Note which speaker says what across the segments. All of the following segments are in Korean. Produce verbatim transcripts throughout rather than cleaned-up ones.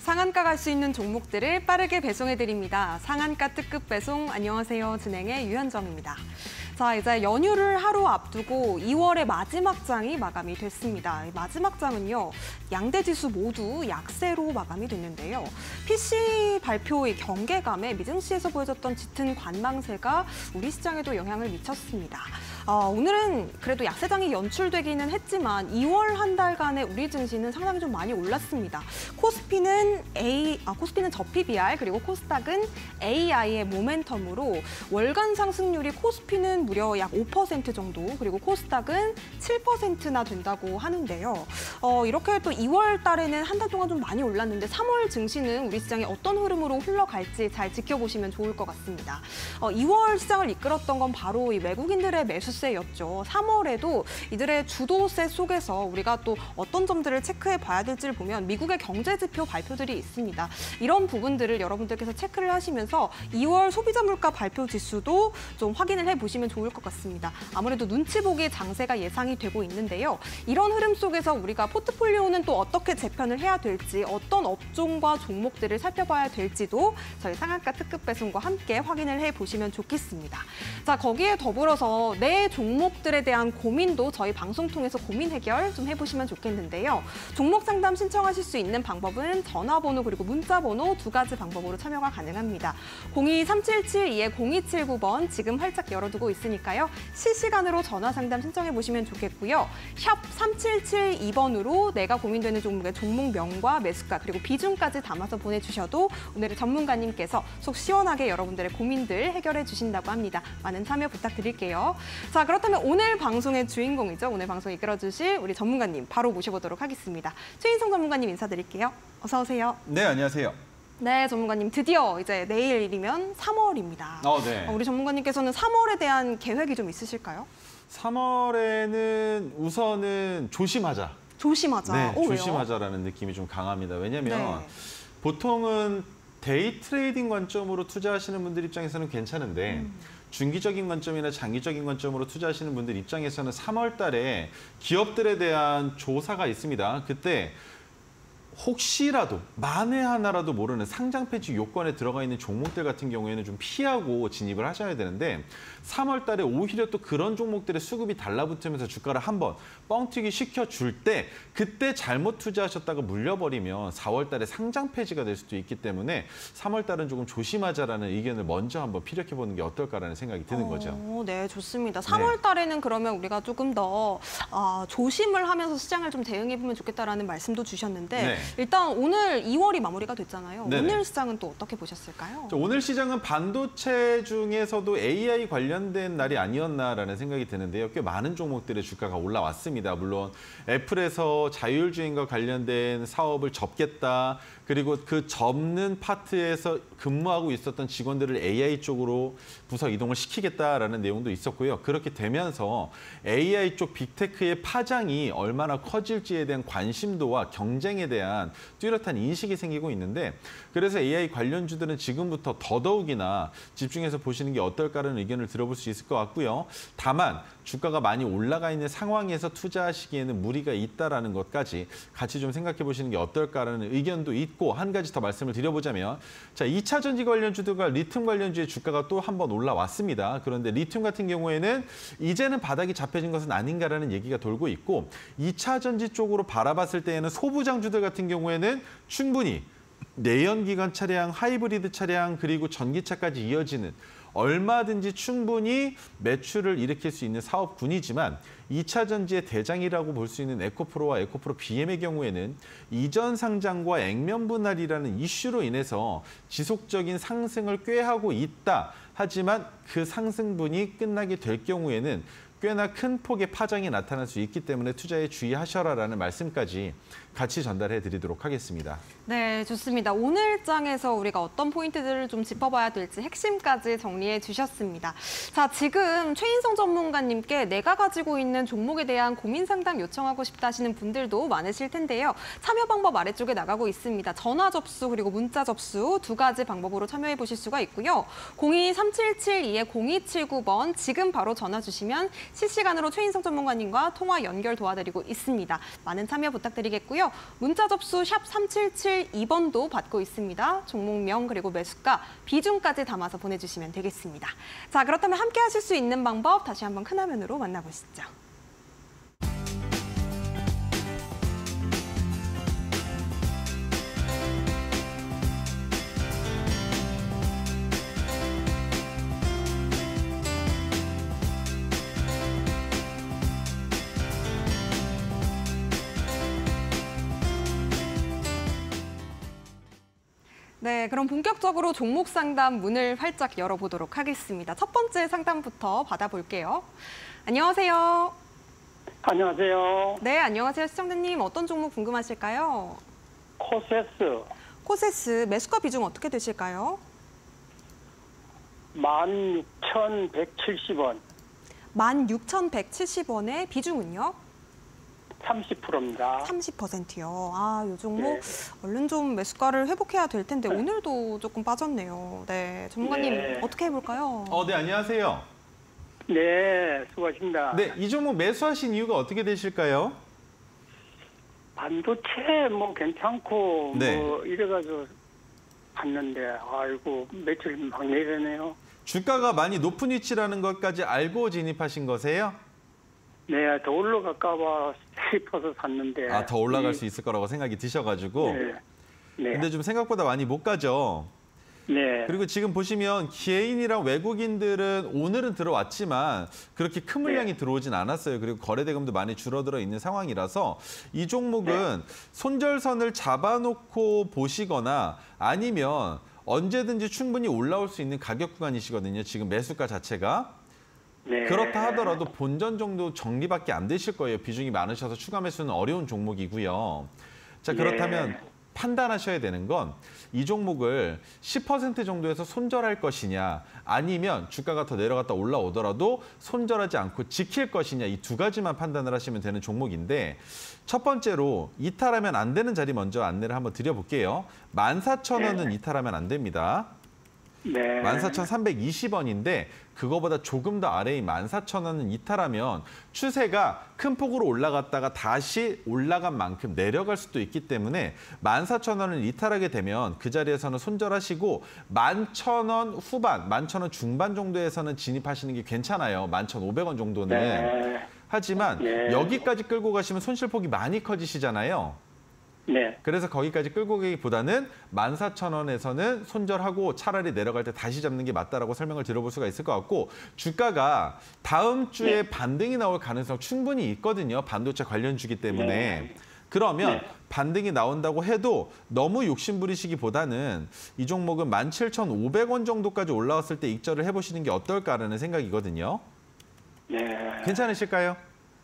Speaker 1: 상한가 갈 수 있는 종목들을 빠르게 배송해드립니다. 상한가 특급 배송, 안녕하세요. 진행의 유현정입니다. 자, 이제 연휴를 하루 앞두고 이월의 마지막 장이 마감이 됐습니다. 마지막 장은요, 양대지수 모두 약세로 마감이 됐는데요. 피씨 발표의 경계감에 미증시에서 보여졌던 짙은 관망세가 우리 시장에도 영향을 미쳤습니다. 어, 오늘은 그래도 약세장이 연출되기는 했지만 이월 한 달간의 우리 증시는 상당히 좀 많이 올랐습니다. 코스피는 A, 아, 코스피는 저피비알 그리고 코스닥은 에이아이의 모멘텀으로 월간 상승률이 코스피는 무려 약 오 퍼센트 정도, 그리고 코스닥은 칠 퍼센트나 된다고 하는데요. 어, 이렇게 또 이월 달에는 한 달 동안 좀 많이 올랐는데 삼월 증시는 우리 시장이 어떤 흐름으로 흘러갈지 잘 지켜보시면 좋을 것 같습니다. 어, 이월 시장을 이끌었던 건 바로 이 외국인들의 매수세였죠. 삼월에도 이들의 주도세 속에서 우리가 또 어떤 점들을 체크해 봐야 될지를 보면 미국의 경제 지표 발표들이 있습니다. 이런 부분들을 여러분들께서 체크를 하시면서 이월 소비자 물가 발표 지수도 좀 확인을 해보시면 좋을 것 같습니다. 아무래도 눈치 보기 장세가 예상이 되고 있는데요. 이런 흐름 속에서 우리가 포트폴리오는 또 어떻게 재편을 해야 될지, 어떤 업종과 종목들을 살펴봐야 될지도 저희 상한가 특급 배송과 함께 확인을 해보시면 좋겠습니다. 자, 거기에 더불어서 내 종목들에 대한 고민도 저희 방송 통해서 고민 해결 좀 해보시면 좋겠는데요. 종목 상담 신청하실 수 있는 방법은 전화번호 그리고 문자번호 두 가지 방법으로 참여가 가능합니다. 공이 삼칠칠이 공이칠구 번 지금 활짝 열어두고 있으니까요. 실시간으로 전화 상담 신청해 보시면 좋겠고요. 샵 삼칠칠이 번으로 내가 고민되는 종목의 종목명과 매수가 그리고 비중까지 담아서 보내주셔도 오늘의 전문가님께서 속 시원하게 여러분들의 고민들 해결해 주신다고 합니다. 많은 참여 부탁드릴게요. 자, 그렇다면 오늘 방송의 주인공이죠. 오늘 방송 이끌어주실 우리 전문가님 바로 모셔보도록 하겠습니다. 최인성 전문가님 인사드릴게요. 어서 오세요.
Speaker 2: 네, 안녕하세요.
Speaker 1: 네, 전문가님 드디어 이제 내일이면 삼월입니다.
Speaker 2: 어, 네.
Speaker 1: 우리 전문가님께서는 삼월에 대한 계획이 좀 있으실까요?
Speaker 2: 삼월에는 우선은 조심하자.
Speaker 1: 조심하자.
Speaker 2: 네,
Speaker 1: 오,
Speaker 2: 조심하자라는 왜요? 느낌이 좀 강합니다. 왜냐하면
Speaker 1: 네.
Speaker 2: 보통은 데이 트레이딩 관점으로 투자하시는 분들 입장에서는 괜찮은데 음. 중기적인 관점이나 장기적인 관점으로 투자하시는 분들 입장에서는 삼월 달에 기업들에 대한 조사가 있습니다. 그때 혹시라도 만에 하나라도 모르는 상장 폐지 요건에 들어가 있는 종목들 같은 경우에는 좀 피하고 진입을 하셔야 되는데 삼월 달에 오히려 또 그런 종목들의 수급이 달라붙으면서 주가를 한번 뻥튀기 시켜줄 때 그때 잘못 투자하셨다가 물려버리면 사월 달에 상장 폐지가 될 수도 있기 때문에 삼월 달은 조금 조심하자라는 의견을 먼저 한번 피력해보는 게 어떨까라는 생각이 드는 거죠.
Speaker 1: 어, 네, 좋습니다. 삼월 달에는 그러면 우리가 조금 더 어, 조심을 하면서 시장을 좀 대응해보면 좋겠다라는 말씀도 주셨는데 네. 일단 오늘 이월이 마무리가 됐잖아요. 네네. 오늘 시장은 또 어떻게 보셨을까요?
Speaker 2: 오늘 시장은 반도체 중에서도 에이아이 관련된 날이 아니었나라는 생각이 드는데요. 꽤 많은 종목들의 주가가 올라왔습니다. 물론 애플에서 자율주행과 관련된 사업을 접겠다. 그리고 그 접는 파트에서 근무하고 있었던 직원들을 에이아이 쪽으로 부서 이동을 시키겠다라는 내용도 있었고요. 그렇게 되면서 에이아이 쪽 빅테크의 파장이 얼마나 커질지에 대한 관심도와 경쟁에 대한 뚜렷한 인식이 생기고 있는데 그래서 에이아이 관련주들은 지금부터 더더욱이나 집중해서 보시는 게 어떨까라는 의견을 들어볼 수 있을 것 같고요. 다만 주가가 많이 올라가 있는 상황에서 투자하시기에는 무리가 있다라는 것까지 같이 좀 생각해 보시는 게 어떨까라는 의견도 있고 한 가지 더 말씀을 드려보자면 자, 이 차 전지 관련주들과 리튬 관련주의 주가가 또 한 번 올라왔습니다. 그런데 리튬 같은 경우에는 이제는 바닥이 잡혀진 것은 아닌가라는 얘기가 돌고 있고 이 차 전지 쪽으로 바라봤을 때에는 소부장주들 같은 경우에는 충분히 내연기관 차량, 하이브리드 차량 그리고 전기차까지 이어지는 얼마든지 충분히 매출을 일으킬 수 있는 사업군이지만 이 차 전지의 대장이라고 볼 수 있는 에코프로와 에코프로 비엠의 경우에는 이전 상장과 액면 분할이라는 이슈로 인해서 지속적인 상승을 꾀하고 있다. 하지만 그 상승분이 끝나게 될 경우에는 꽤나 큰 폭의 파장이 나타날 수 있기 때문에 투자에 주의하셔라라는 말씀까지 같이 전달해 드리도록 하겠습니다.
Speaker 1: 네, 좋습니다. 오늘 장에서 우리가 어떤 포인트들을 좀 짚어봐야 될지 핵심까지 정리해 주셨습니다. 자, 지금 최인성 전문가님께 내가 가지고 있는 종목에 대한 고민 상담 요청하고 싶다 하시는 분들도 많으실 텐데요. 참여 방법 아래쪽에 나가고 있습니다. 전화 접수 그리고 문자 접수 두 가지 방법으로 참여해 보실 수가 있고요. 공이 삼칠칠이 공이칠구 번 지금 바로 전화 주시면 실시간으로 최인성 전문가님과 통화 연결 도와드리고 있습니다. 많은 참여 부탁드리겠고요. 문자 접수 샵 삼칠칠이 번도 받고 있습니다. 종목명 그리고 매수가, 비중까지 담아서 보내주시면 되겠습니다. 자, 그렇다면 함께 하실 수 있는 방법 다시 한번 큰 화면으로 만나보시죠. 네, 그럼 본격적으로 종목 상담 문을 활짝 열어보도록 하겠습니다. 첫 번째 상담부터 받아볼게요. 안녕하세요.
Speaker 3: 안녕하세요.
Speaker 1: 네, 안녕하세요. 시청자님, 어떤 종목 궁금하실까요?
Speaker 3: 코세스
Speaker 1: 코세스, 매수가 비중 어떻게 되실까요?
Speaker 3: 만 육천백칠십 원,
Speaker 1: 만 육천백칠십 원의 비중은요?
Speaker 3: 삼십 퍼센트입니다.
Speaker 1: 삼십 퍼센트요. 아, 이 종목
Speaker 3: 네.
Speaker 1: 얼른 좀 매수가를 회복해야 될 텐데 오늘도 조금 빠졌네요. 네, 전문가님
Speaker 3: 네.
Speaker 1: 어떻게 해볼까요?
Speaker 2: 어, 네, 안녕하세요.
Speaker 3: 네, 수고하십니다.
Speaker 2: 네, 이 종목 매수하신 이유가 어떻게 되실까요?
Speaker 3: 반도체 뭐 괜찮고
Speaker 2: 네.
Speaker 3: 뭐 이래가지고 봤는데 아이고 매출 막 내리네요.
Speaker 2: 주가가 많이 높은 위치라는 것까지 알고 진입하신 거세요?
Speaker 3: 네, 더 올라갈까 봐 싶어서 샀는데.
Speaker 2: 아, 더 올라갈
Speaker 3: 이-
Speaker 2: 수 있을 거라고 생각이 드셔가지고.
Speaker 3: 네. 네.
Speaker 2: 근데 좀 생각보다 많이 못 가죠.
Speaker 3: 네.
Speaker 2: 그리고 지금 보시면 개인이랑 외국인들은 오늘은 들어왔지만 그렇게 큰 물량이
Speaker 3: 네.
Speaker 2: 들어오진 않았어요. 그리고 거래대금도 많이 줄어들어 있는 상황이라서 이 종목은 손절선을 잡아놓고 보시거나 아니면 언제든지 충분히 올라올 수 있는 가격 구간이시거든요. 지금 매수가 자체가.
Speaker 3: 네.
Speaker 2: 그렇다 하더라도 본전 정도 정리밖에 안 되실 거예요. 비중이 많으셔서 추가 매수는 어려운 종목이고요. 자, 그렇다면
Speaker 3: 네.
Speaker 2: 판단하셔야 되는 건 이 종목을 십 퍼센트 정도에서 손절할 것이냐 아니면 주가가 더 내려갔다 올라오더라도 손절하지 않고 지킬 것이냐 이 두 가지만 판단을 하시면 되는 종목인데 첫 번째로 이탈하면 안 되는 자리 먼저 안내를 한번 드려볼게요. 만 사천 원은
Speaker 3: 네.
Speaker 2: 이탈하면 안 됩니다.
Speaker 3: 네.
Speaker 2: 만 사천 삼백이십 원인데 그거보다 조금 더 아래인 만 사천 원은 이탈하면 추세가 큰 폭으로 올라갔다가 다시 올라간 만큼 내려갈 수도 있기 때문에 만 사천 원을 이탈하게 되면 그 자리에서는 손절하시고 만 천 원 후반, 만 천 원 중반 정도에서는 진입하시는 게 괜찮아요. 만 천 오백 원 정도는.
Speaker 3: 네.
Speaker 2: 하지만
Speaker 3: 네.
Speaker 2: 여기까지 끌고 가시면 손실폭이 많이 커지시잖아요.
Speaker 3: 네.
Speaker 2: 그래서 거기까지 끌고 가기보다는 만 사천 원에서는 손절하고 차라리 내려갈 때 다시 잡는 게 맞다라고 설명을 들어볼 수가 있을 것 같고 주가가 다음 주에
Speaker 3: 네.
Speaker 2: 반등이 나올 가능성 충분히 있거든요. 반도체 관련주기 때문에.
Speaker 3: 네.
Speaker 2: 그러면
Speaker 3: 네.
Speaker 2: 반등이 나온다고 해도 너무 욕심 부리시기보다는 이 종목은 만 칠천 오백 원 정도까지 올라왔을 때 익절을 해보시는 게 어떨까라는 생각이거든요.
Speaker 3: 네.
Speaker 2: 괜찮으실까요?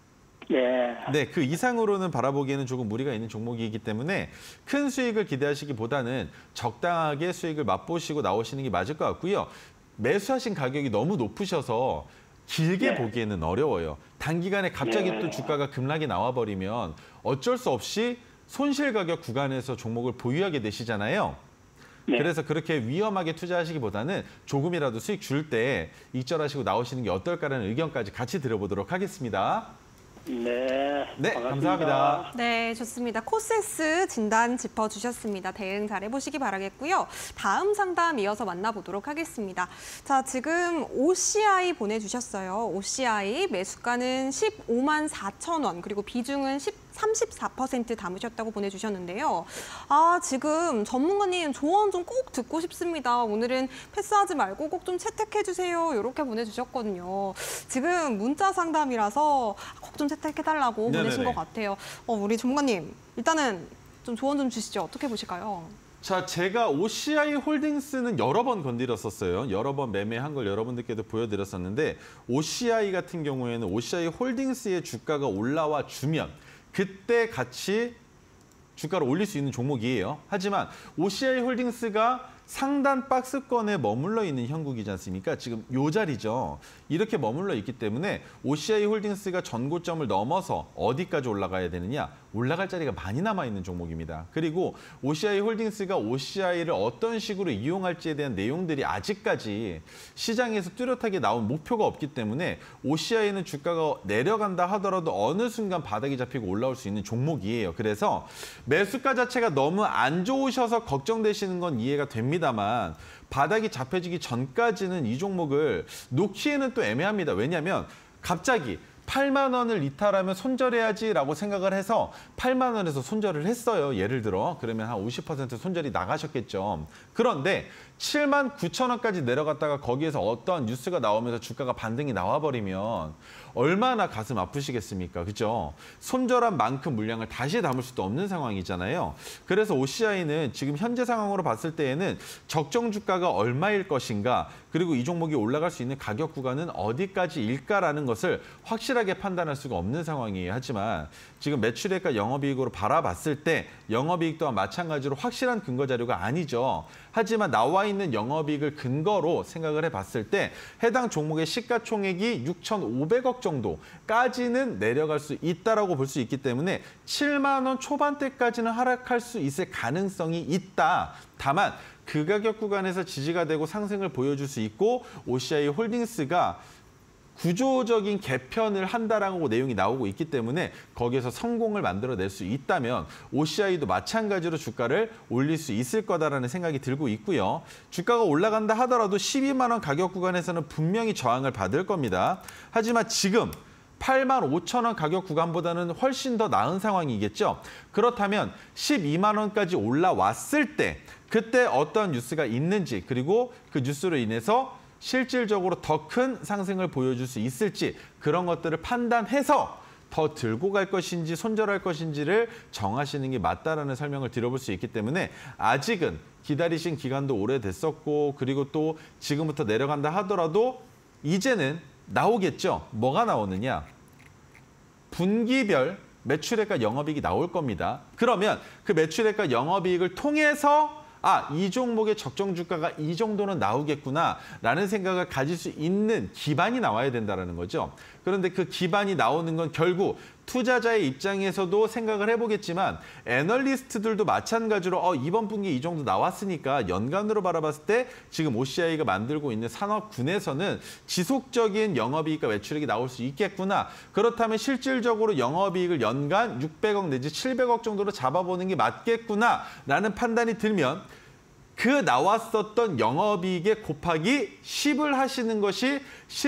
Speaker 3: 네.
Speaker 2: 네, 그 이상으로는 바라보기에는 조금 무리가 있는 종목이기 때문에 큰 수익을 기대하시기보다는 적당하게 수익을 맛보시고 나오시는 게 맞을 것 같고요. 매수하신 가격이 너무 높으셔서 길게
Speaker 3: 네.
Speaker 2: 보기에는 어려워요. 단기간에 갑자기
Speaker 3: 네.
Speaker 2: 또 주가가 급락이 나와버리면 어쩔 수 없이 손실 가격 구간에서 종목을 보유하게 되시잖아요.
Speaker 3: 네.
Speaker 2: 그래서 그렇게 위험하게 투자하시기보다는 조금이라도 수익 줄 때 익절하시고 나오시는 게 어떨까라는 의견까지 같이 들어보도록 하겠습니다.
Speaker 3: 네.
Speaker 2: 네,
Speaker 3: 반갑습니다.
Speaker 2: 감사합니다.
Speaker 1: 네, 좋습니다. 코세스 진단 짚어주셨습니다. 대응 잘 해보시기 바라겠고요. 다음 상담 이어서 만나보도록 하겠습니다. 자, 지금 오씨아이 보내주셨어요. 오씨아이 매수가는 십오만 사천 원, 그리고 비중은 삼십사 퍼센트 담으셨다고 보내주셨는데요. 아, 지금 전문가님 조언 좀 꼭 듣고 싶습니다. 오늘은 패스하지 말고 꼭 좀 채택해주세요. 이렇게 보내주셨거든요. 지금 문자 상담이라서 꼭 좀 채택해달라고
Speaker 2: 네네네.
Speaker 1: 보내신 것 같아요. 어, 우리 전문가님, 일단은 좀 조언 좀 주시죠. 어떻게 보실까요?
Speaker 2: 자, 제가 오씨아이 홀딩스는 여러 번 건드렸었어요. 여러 번 매매한 걸 여러분들께도 보여드렸었는데 오씨아이 같은 경우에는 오씨아이 홀딩스의 주가가 올라와 주면 그때 같이 주가를 올릴 수 있는 종목이에요. 하지만 오씨아이 홀딩스가 상단 박스권에 머물러 있는 형국이지 않습니까? 지금 요 자리죠. 이렇게 머물러 있기 때문에 오씨아이 홀딩스가 전고점을 넘어서 어디까지 올라가야 되느냐? 올라갈 자리가 많이 남아있는 종목입니다. 그리고 오씨아이 홀딩스가 오씨아이를 어떤 식으로 이용할지에 대한 내용들이 아직까지 시장에서 뚜렷하게 나온 목표가 없기 때문에 오씨아이는 주가가 내려간다 하더라도 어느 순간 바닥이 잡히고 올라올 수 있는 종목이에요. 그래서 매수가 자체가 너무 안 좋으셔서 걱정되시는 건 이해가 됩니다만 바닥이 잡혀지기 전까지는 이 종목을 놓기에는 또 애매합니다. 왜냐하면 갑자기 팔만 원을 이탈하면 손절해야지라고 생각을 해서 팔만 원에서 손절을 했어요. 예를 들어 그러면 한 오십 퍼센트 손절이 나가셨겠죠. 그런데 칠만 구천 원까지 내려갔다가 거기에서 어떠한 뉴스가 나오면서 주가가 반등이 나와버리면 얼마나 가슴 아프시겠습니까? 그죠? 손절한 만큼 물량을 다시 담을 수도 없는 상황이잖아요. 그래서 오씨아이는 지금 현재 상황으로 봤을 때에는 적정 주가가 얼마일 것인가 그리고 이 종목이 올라갈 수 있는 가격 구간은 어디까지일까라는 것을 확실하게 판단할 수가 없는 상황이에요. 하지만 지금 매출액과 영업이익으로 바라봤을 때 영업이익 또한 마찬가지로 확실한 근거 자료가 아니죠. 하지만 나와 있는 영업이익을 근거로 생각을 해봤을 때 해당 종목의 시가총액이 육천오백억 정도까지는 내려갈 수 있다라고 볼 수 있기 때문에 칠만 원 초반대까지는 하락할 수 있을 가능성이 있다. 다만 그 가격 구간에서 지지가 되고 상승을 보여줄 수 있고 오씨아이 홀딩스가 구조적인 개편을 한다라고 내용이 나오고 있기 때문에 거기에서 성공을 만들어낼 수 있다면 오씨아이도 마찬가지로 주가를 올릴 수 있을 거다라는 생각이 들고 있고요. 주가가 올라간다 하더라도 십이만 원 가격 구간에서는 분명히 저항을 받을 겁니다. 하지만 지금 팔만 오천 원 가격 구간보다는 훨씬 더 나은 상황이겠죠. 그렇다면 십이만 원까지 올라왔을 때 그때 어떤 뉴스가 있는지 그리고 그 뉴스로 인해서 실질적으로 더 큰 상승을 보여줄 수 있을지 그런 것들을 판단해서 더 들고 갈 것인지 손절할 것인지를 정하시는 게 맞다라는 설명을 드려볼 수 있기 때문에 아직은 기다리신 기간도 오래됐었고 그리고 또 지금부터 내려간다 하더라도 이제는 나오겠죠. 뭐가 나오느냐? 분기별 매출액과 영업이익이 나올 겁니다. 그러면 그 매출액과 영업이익을 통해서 아, 이 종목의 적정 주가가 이 정도는 나오겠구나라는 생각을 가질 수 있는 기반이 나와야 된다는 거죠. 그런데 그 기반이 나오는 건 결국 투자자의 입장에서도 생각을 해보겠지만 애널리스트들도 마찬가지로 어, 이번 분기 이 정도 나왔으니까 연간으로 바라봤을 때 지금 오씨아이가 만들고 있는 산업군에서는 지속적인 영업이익과 매출액이 나올 수 있겠구나. 그렇다면 실질적으로 영업이익을 연간 육백억 내지 칠백억 정도로 잡아보는 게 맞겠구나라는 판단이 들면 그 나왔었던 영업이익에 곱하기 십을 하시는 것이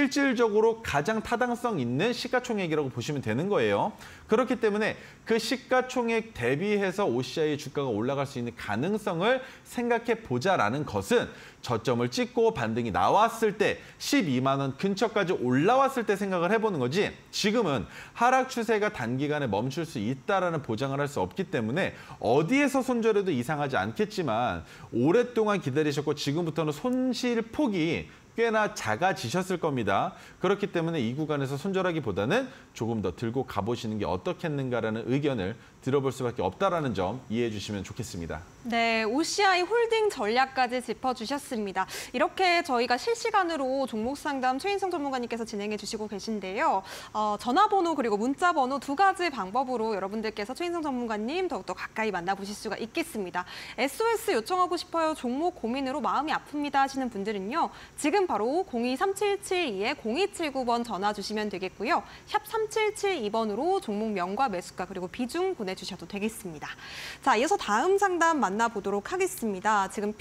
Speaker 2: 실질적으로 가장 타당성 있는 시가총액이라고 보시면 되는 거예요. 그렇기 때문에 그 시가총액 대비해서 오씨아이 주가가 올라갈 수 있는 가능성을 생각해 보자라는 것은 저점을 찍고 반등이 나왔을 때 십이만 원 근처까지 올라왔을 때 생각을 해보는 거지 지금은 하락 추세가 단기간에 멈출 수 있다라는 보장을 할 수 없기 때문에 어디에서 손절해도 이상하지 않겠지만 오랫동안 기다리셨고 지금부터는 손실 폭이 꽤나 작아지셨을 겁니다. 그렇기 때문에 이 구간에서 손절하기보다는 조금 더 들고 가보시는 게 어떻겠는가라는 의견을 들어볼 수밖에 없다는 점 이해해 주시면 좋겠습니다.
Speaker 1: 네, 오씨아이 홀딩 전략까지 짚어주셨습니다. 이렇게 저희가 실시간으로 종목 상담 최인성 전문가님께서 진행해 주시고 계신데요. 어, 전화번호 그리고 문자번호 두 가지 방법으로 여러분들께서 최인성 전문가님 더욱더 가까이 만나보실 수가 있겠습니다. 에스오에스 요청하고 싶어요. 종목 고민으로 마음이 아픕니다 하시는 분들은요. 지금 바로 공이 삼칠칠이 공이칠구 번 전화 주시면 되겠고요. 샵 삼칠칠이 번으로 종목명과 매수가 그리고 비중 보내주셔도 되겠습니다. 자, 이어서 다음 상담 만나보도록 하겠습니다. 지금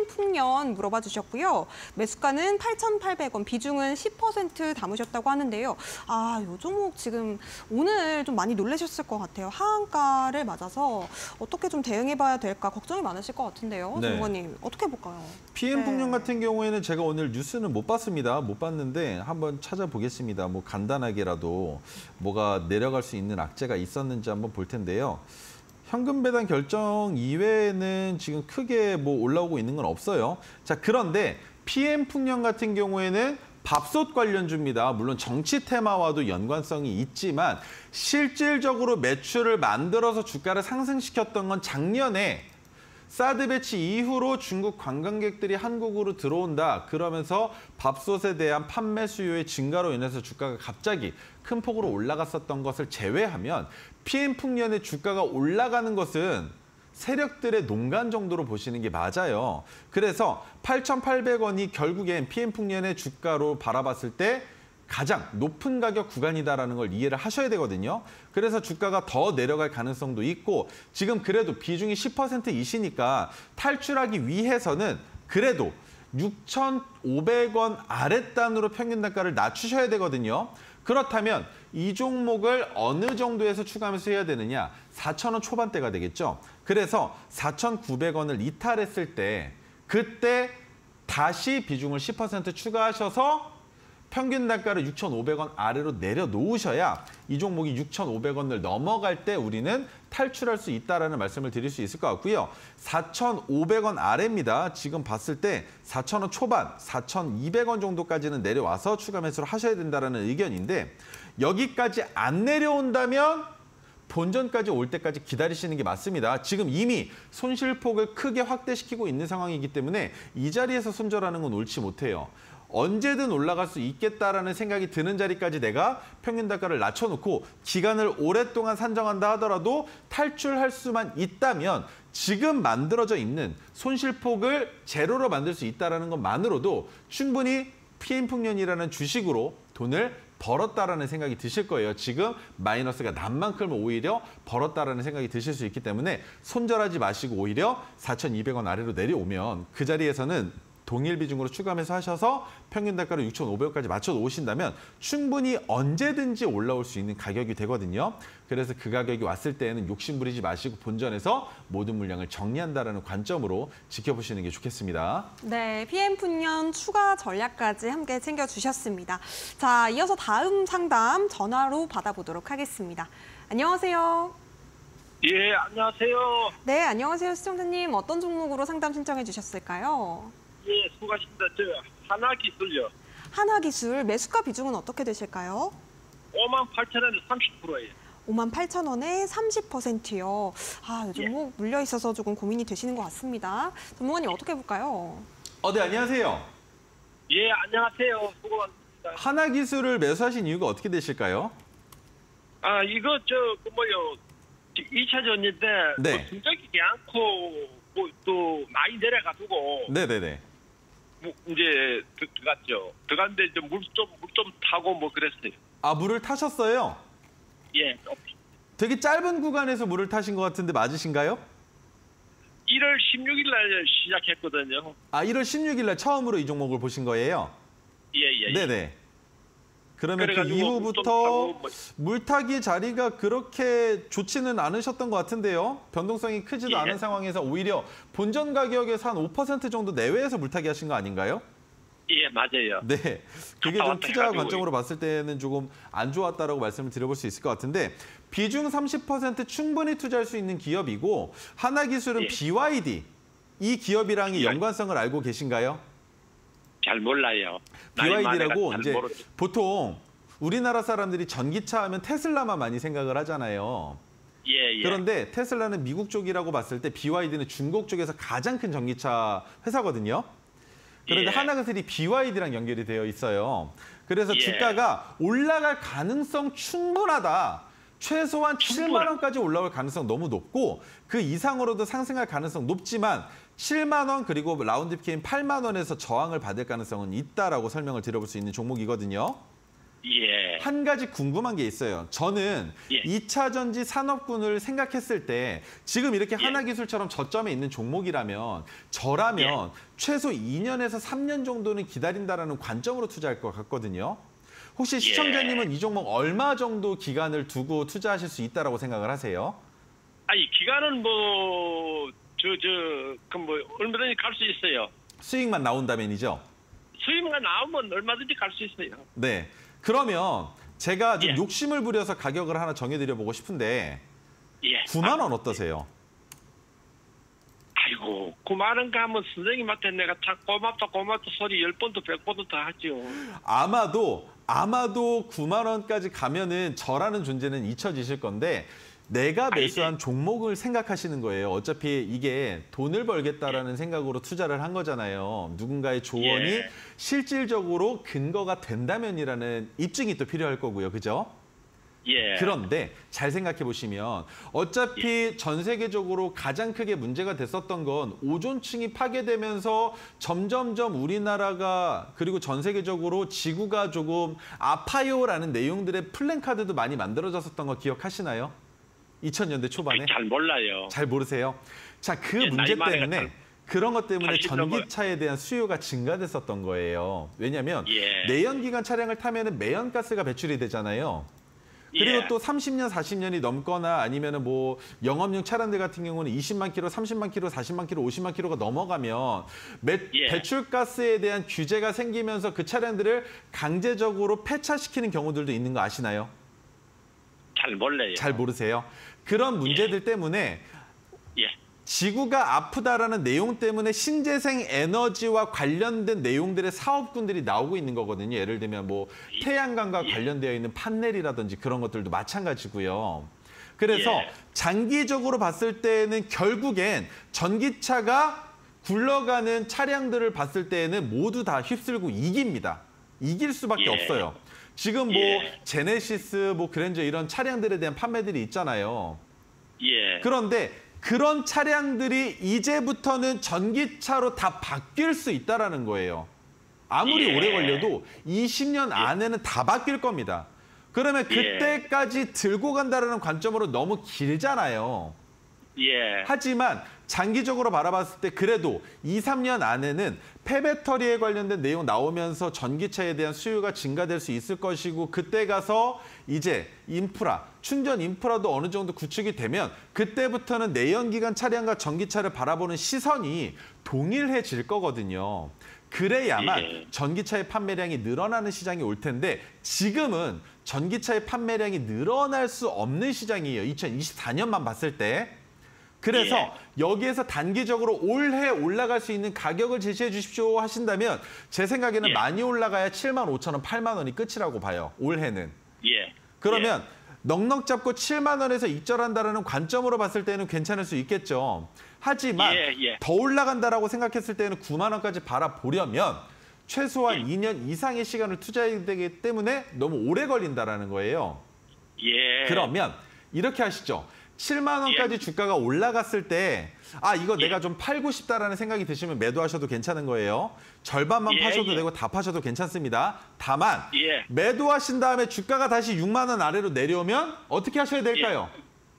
Speaker 1: 피엔풍년 물어봐 주셨고요. 매수가는 팔천팔백 원, 비중은 십 퍼센트 담으셨다고 하는데요. 아, 요 종목 지금 오늘 좀 많이 놀라셨을 것 같아요. 하한가를 맞아서 어떻게 좀 대응해봐야 될까 걱정이 많으실 것 같은데요.
Speaker 2: 네.
Speaker 1: 전문가님, 어떻게 볼까요?
Speaker 2: 피엔풍년
Speaker 1: 네.
Speaker 2: 같은 경우에는 제가 오늘 뉴스는 못 봤습니다. 못 봤는데 한번 찾아보겠습니다. 뭐 간단하게라도 뭐가 내려갈 수 있는 악재가 있었는지 한번 볼 텐데요. 현금 배당 결정 이외에는 지금 크게 뭐 올라오고 있는 건 없어요. 자, 그런데 피엠풍년 같은 경우에는 밥솥 관련주입니다. 물론 정치 테마와도 연관성이 있지만 실질적으로 매출을 만들어서 주가를 상승시켰던 건 작년에 사드 배치 이후로 중국 관광객들이 한국으로 들어온다. 그러면서 밥솥에 대한 판매 수요의 증가로 인해서 주가가 갑자기 큰 폭으로 올라갔었던 것을 제외하면 피엠 풍년의 주가가 올라가는 것은 세력들의 농간 정도로 보시는 게 맞아요. 그래서 팔천팔백 원이 결국엔 피엠 풍년의 주가로 바라봤을 때 가장 높은 가격 구간이다라는 걸 이해를 하셔야 되거든요. 그래서 주가가 더 내려갈 가능성도 있고 지금 그래도 비중이 십 퍼센트 이시니까 탈출하기 위해서는 그래도 육천오백 원 아랫단으로 평균 단가를 낮추셔야 되거든요. 그렇다면 이 종목을 어느 정도에서 추가하면서 해야 되느냐? 사천 원 초반대가 되겠죠. 그래서 사천구백 원을 이탈했을 때 그때 다시 비중을 십 퍼센트 추가하셔서 평균 단가를 육천오백 원 아래로 내려놓으셔야 이 종목이 육천오백 원을 넘어갈 때 우리는 탈출할 수 있다는 말씀을 드릴 수 있을 것 같고요. 사천오백 원 아래입니다. 지금 봤을 때 사천 원 초반, 사천이백 원 정도까지는 내려와서 추가 매수를 하셔야 된다는 의견인데 여기까지 안 내려온다면 본전까지 올 때까지 기다리시는 게 맞습니다. 지금 이미 손실폭을 크게 확대시키고 있는 상황이기 때문에 이 자리에서 손절하는 건 옳지 못해요. 언제든 올라갈 수 있겠다라는 생각이 드는 자리까지 내가 평균 단가를 낮춰놓고 기간을 오랫동안 산정한다 하더라도 탈출할 수만 있다면 지금 만들어져 있는 손실폭을 제로로 만들 수 있다는 것만으로도 충분히 피엠 풍년이라는 주식으로 돈을 벌었다라는 생각이 드실 거예요. 지금 마이너스가 난 만큼 오히려 벌었다라는 생각이 드실 수 있기 때문에 손절하지 마시고 오히려 사천이백 원 아래로 내려오면 그 자리에서는 동일 비중으로 추가 매수하셔서 평균 단가를 육천오백 원까지 맞춰 놓으신다면 충분히 언제든지 올라올 수 있는 가격이 되거든요. 그래서 그 가격이 왔을 때에는 욕심 부리지 마시고 본전에서 모든 물량을 정리한다는 관점으로 지켜보시는 게 좋겠습니다.
Speaker 1: 네, 피엠 풍년 추가 전략까지 함께 챙겨주셨습니다. 자, 이어서 다음 상담 전화로 받아보도록 하겠습니다. 안녕하세요.
Speaker 4: 예, 안녕하세요.
Speaker 1: 네, 안녕하세요. 시청자님. 어떤 종목으로 상담 신청해 주셨을까요?
Speaker 4: 예, 수고하십니다. 저 하나기술요.
Speaker 1: 하나기술 매수가 비중은 어떻게 되실까요?
Speaker 4: 오만 팔천 원에 삼십 퍼센트예요.
Speaker 1: 오만 팔천 원에 삼십 퍼센트요. 아, 이 종목
Speaker 4: 예.
Speaker 1: 물려 있어서 조금 고민이 되시는 것 같습니다. 전문가님 어떻게 볼까요?
Speaker 2: 어, 네, 안녕하세요.
Speaker 4: 예, 안녕하세요. 수고하십니다.
Speaker 2: 하나기술을 매수하신 이유가 어떻게 되실까요?
Speaker 4: 아, 이거 저그 뭐요? 이 차전인데
Speaker 2: 네.
Speaker 4: 뭐 성적이지 않고 뭐 또 많이 내려가지고
Speaker 2: 네네네.
Speaker 4: 뭐 이제 들- 들어갔죠. 들어갔는데 이제 물 좀 물 좀 타고 뭐 그랬어요.
Speaker 2: 아, 물을 타셨어요?
Speaker 4: 예, 좀.
Speaker 2: 되게 짧은 구간에서 물을 타신 것 같은데 맞으신가요?
Speaker 4: 일월 십육일 날 시작했거든요.
Speaker 2: 아, 일월 십육일 날 처음으로 이 종목을 보신 거예요?
Speaker 4: 예, 예. 예.
Speaker 2: 네네. 그러면 그
Speaker 4: 그래가지고 물좀
Speaker 2: 이후부터
Speaker 4: 타고 뭐-
Speaker 2: 물타기 자리가 그렇게 좋지는 않으셨던 것 같은데요. 변동성이 크지도
Speaker 4: 예.
Speaker 2: 않은 상황에서 오히려 본전 가격에서 한 오 퍼센트 정도 내외에서 물타기 하신 거 아닌가요?
Speaker 4: 예, 맞아요.
Speaker 2: 네. 그게
Speaker 4: 갔다
Speaker 2: 좀
Speaker 4: 왔다
Speaker 2: 투자
Speaker 4: 해가지고.
Speaker 2: 관점으로 봤을 때는 조금 안 좋았다라고 말씀을 드려볼 수 있을 것 같은데 비중 삼십 퍼센트 충분히 투자할 수 있는 기업이고 하나기술은
Speaker 4: 예.
Speaker 2: 비와이디 이 기업이랑의
Speaker 4: 예.
Speaker 2: 연관성을 알고 계신가요?
Speaker 4: 잘 몰라요. 나이
Speaker 2: 비와이디라고
Speaker 4: 많아가 잘
Speaker 2: 이제
Speaker 4: 모르죠.
Speaker 2: 보통 우리나라 사람들이 전기차 하면 테슬라만 많이 생각을 하잖아요.
Speaker 4: 예, 예.
Speaker 2: 그런데 테슬라는 미국 쪽이라고 봤을 때 비와이디는 중국 쪽에서 가장 큰 전기차 회사거든요. 그런데
Speaker 4: 예.
Speaker 2: 하나기술이 비와이디랑 연결이 되어 있어요. 그래서
Speaker 4: 예.
Speaker 2: 주가가 올라갈 가능성 충분하다. 최소한
Speaker 4: 충분해.
Speaker 2: 칠만 원까지 올라올 가능성 너무 높고 그 이상으로도 상승할 가능성 높지만 칠만 원 그리고 라운드 피케임 팔만 원에서 저항을 받을 가능성은 있다라고 설명을 드려볼 수 있는 종목이거든요.
Speaker 4: 예.
Speaker 2: 한 가지 궁금한 게 있어요. 저는
Speaker 4: 예.
Speaker 2: 이 차 전지 산업군을 생각했을 때 지금 이렇게
Speaker 4: 예.
Speaker 2: 하나기술처럼 저점에 있는 종목이라면 저라면 최소 이 년에서 삼 년 정도는 기다린다라는 관점으로 투자할 것 같거든요. 혹시 시청자님은 이 종목 얼마 정도 기간을 두고 투자하실 수 있다라고 생각을 하세요?
Speaker 4: 아니 기간은 뭐 저 저 그 뭐 얼마든지 갈 수 있어요.
Speaker 2: 수익만 나온다면이죠?
Speaker 4: 수입만 나오면 얼마든지 갈 수 있어요.
Speaker 2: 네. 그러면 제가 좀
Speaker 4: 예.
Speaker 2: 욕심을 부려서 가격을 하나 정해드려보고 싶은데
Speaker 4: 예.
Speaker 2: 구만 원 어떠세요?
Speaker 4: 아이고 구만 원 가면 선생님한테 내가 참 고맙다 고맙다 소리 열 번도 백 번도 다 하죠.
Speaker 2: 아마도 아마도 구만 원까지 가면은 저라는 존재는 잊혀지실 건데 내가
Speaker 4: 아니,
Speaker 2: 매수한
Speaker 4: 네.
Speaker 2: 종목을 생각하시는 거예요. 어차피 이게 돈을 벌겠다라는 생각으로 투자를 한 거잖아요. 누군가의 조언이
Speaker 4: 예.
Speaker 2: 실질적으로 근거가 된다면이라는 입증이 또 필요할 거고요. 그죠?
Speaker 4: 예.
Speaker 2: 그런데 잘 생각해 보시면 어차피 전 세계적으로 가장 크게 문제가 됐었던 건 오존층이 파괴되면서 점점점 우리나라가 그리고 전 세계적으로 지구가 조금 아파요라는 내용들의 플랜카드도 많이 만들어졌었던 거 기억하시나요? 이천 년대 초반에?
Speaker 4: 잘 몰라요.
Speaker 2: 잘 모르세요? 자, 그
Speaker 4: 예,
Speaker 2: 문제
Speaker 4: 나이
Speaker 2: 때문에
Speaker 4: 많으니까
Speaker 2: 그런 것 때문에
Speaker 4: 팔십 넘어요.
Speaker 2: 전기차에 대한 수요가 증가됐었던 거예요. 왜냐하면
Speaker 4: 예.
Speaker 2: 내연기관 차량을 타면은 매연가스가 배출이 되잖아요. 그리고
Speaker 4: 예.
Speaker 2: 또 삼십 년, 사십 년이 넘거나 아니면은 뭐 영업용 차량들 같은 경우는 이십만 킬로, 삼십만 킬로, 사십만 킬로, 오십만 킬로가 넘어가면 매,
Speaker 4: 예.
Speaker 2: 배출가스에 대한 규제가 생기면서 그 차량들을 강제적으로 폐차시키는 경우들도 있는 거 아시나요?
Speaker 4: 잘 몰라요.
Speaker 2: 잘 모르세요? 그런 문제들 때문에
Speaker 4: 예.
Speaker 2: 지구가 아프다라는 내용 때문에 신재생 에너지와 관련된 내용들의 사업군들이 나오고 있는 거거든요. 예를 들면 뭐 태양광과 관련되어 있는 판넬이라든지 그런 것들도 마찬가지고요. 그래서
Speaker 4: 예.
Speaker 2: 장기적으로 봤을 때는 결국엔 전기차가 굴러가는 차량들을 봤을 때는 모두 다 휩쓸고 이깁니다. 이길 수밖에
Speaker 4: 예.
Speaker 2: 없어요. 지금 뭐
Speaker 4: 예.
Speaker 2: 제네시스, 뭐 그랜저 이런 차량들에 대한 판매들이 있잖아요.
Speaker 4: 예.
Speaker 2: 그런데 그런 차량들이 이제부터는 전기차로 다 바뀔 수 있다라는 거예요. 아무리
Speaker 4: 예.
Speaker 2: 오래 걸려도 이십 년 안에는 다 바뀔 겁니다. 그러면 그때까지 들고 간다는 관점으로 너무 길잖아요.
Speaker 4: 예.
Speaker 2: 하지만 장기적으로 바라봤을 때 그래도 이, 삼 년 안에는 폐배터리에 관련된 내용 나오면서 전기차에 대한 수요가 증가될 수 있을 것이고 그때 가서 이제 인프라, 충전 인프라도 어느 정도 구축이 되면 그때부터는 내연기관 차량과 전기차를 바라보는 시선이 동일해질 거거든요. 그래야만
Speaker 4: 예.
Speaker 2: 전기차의 판매량이 늘어나는 시장이 올 텐데 지금은 전기차의 판매량이 늘어날 수 없는 시장이에요. 이천이십사 년만 봤을 때. 그래서
Speaker 4: 예.
Speaker 2: 여기에서 단기적으로 올해 올라갈 수 있는 가격을 제시해 주십시오 하신다면 제 생각에는
Speaker 4: 예.
Speaker 2: 많이 올라가야 칠만 오천 원, 팔만 원이 끝이라고 봐요. 올해는.
Speaker 4: 예.
Speaker 2: 그러면 넉넉 잡고 칠만 원에서 익절한다는 관점으로 봤을 때는 괜찮을 수 있겠죠. 하지만
Speaker 4: 예, 예.
Speaker 2: 더 올라간다라고 생각했을 때는 구만 원까지 바라보려면 최소한
Speaker 4: 예.
Speaker 2: 이 년 이상의 시간을 투자해야 되기 때문에 너무 오래 걸린다라는 거예요.
Speaker 4: 예.
Speaker 2: 그러면 이렇게 하시죠. 칠만 원까지
Speaker 4: 예.
Speaker 2: 주가가 올라갔을 때 아 이거
Speaker 4: 예.
Speaker 2: 내가 좀 팔고 싶다라는 생각이 드시면 매도하셔도 괜찮은 거예요. 절반만
Speaker 4: 예,
Speaker 2: 파셔도
Speaker 4: 예.
Speaker 2: 되고 다 파셔도 괜찮습니다. 다만
Speaker 4: 예.
Speaker 2: 매도하신 다음에 주가가 다시 육만 원 아래로 내려오면 어떻게 하셔야 될까요?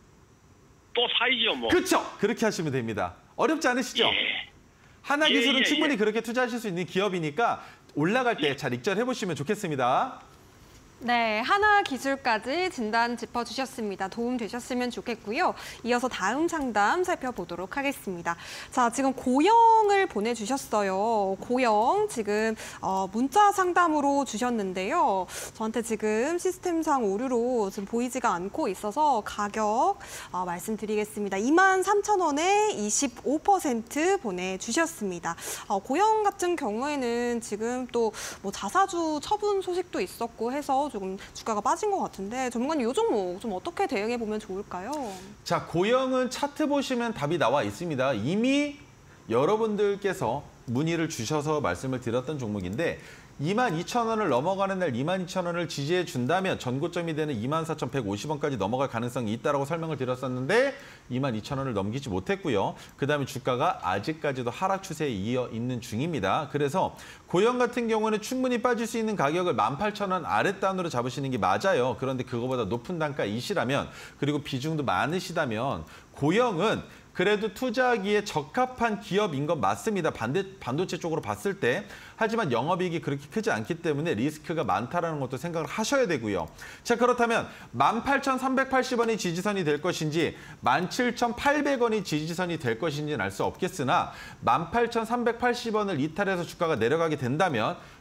Speaker 4: 또 사이죠, 뭐.
Speaker 2: 그렇죠. 그렇게 하시면 됩니다. 어렵지 않으시죠?
Speaker 4: 예.
Speaker 2: 하나기술은
Speaker 4: 예, 예,
Speaker 2: 충분히
Speaker 4: 예.
Speaker 2: 그렇게 투자하실 수 있는 기업이니까 올라갈 때 잘 익절해 보시면 좋겠습니다.
Speaker 1: 네, 하나 기술까지 진단 짚어주셨습니다. 도움 되셨으면 좋겠고요. 이어서 다음 상담 살펴보도록 하겠습니다. 자, 지금 고영을 보내주셨어요. 고영 지금 어, 문자 상담으로 주셨는데요. 저한테 지금 시스템상 오류로 지금 보이지가 않고 있어서 가격 어, 말씀드리겠습니다. 이만 삼천 원에 이십오 퍼센트 보내주셨습니다. 어, 고영 같은 경우에는 지금 또 뭐 자사주 처분 소식도 있었고 해서 조금 주가가 빠진 것 같은데 전문가님 요 종목 좀 어떻게 대응해 보면 좋을까요?
Speaker 2: 자, 고영은 차트 보시면 답이 나와 있습니다. 이미 여러분들께서 문의를 주셔서 말씀을 드렸던 종목인데 이만 이천 원을 넘어가는 날 이만 이천 원을 지지해 준다면 전고점이 되는 이만 사천백오십 원까지 넘어갈 가능성이 있다라고 설명을 드렸었는데 이만 이천 원을 넘기지 못했고요. 그다음에 주가가 아직까지도 하락 추세에 이어 있는 중입니다. 그래서 고영 같은 경우는 충분히 빠질 수 있는 가격을 만 팔천 원 아랫단으로 잡으시는 게 맞아요. 그런데 그거보다 높은 단가이시라면 그리고 비중도 많으시다면 고영은 그래도 투자하기에 적합한 기업인 건 맞습니다. 반대, 반도체 쪽으로 봤을 때. 하지만 영업이익이 그렇게 크지 않기 때문에 리스크가 많다는 것도 생각을 하셔야 되고요. 자, 그렇다면 만 팔천 삼백팔십 원이 지지선이 될 것인지 만 칠천 팔백 원이 지지선이 될 것인지는 알 수 없겠으나 만 팔천 삼백팔십 원을 이탈해서 주가가 내려가게 된다면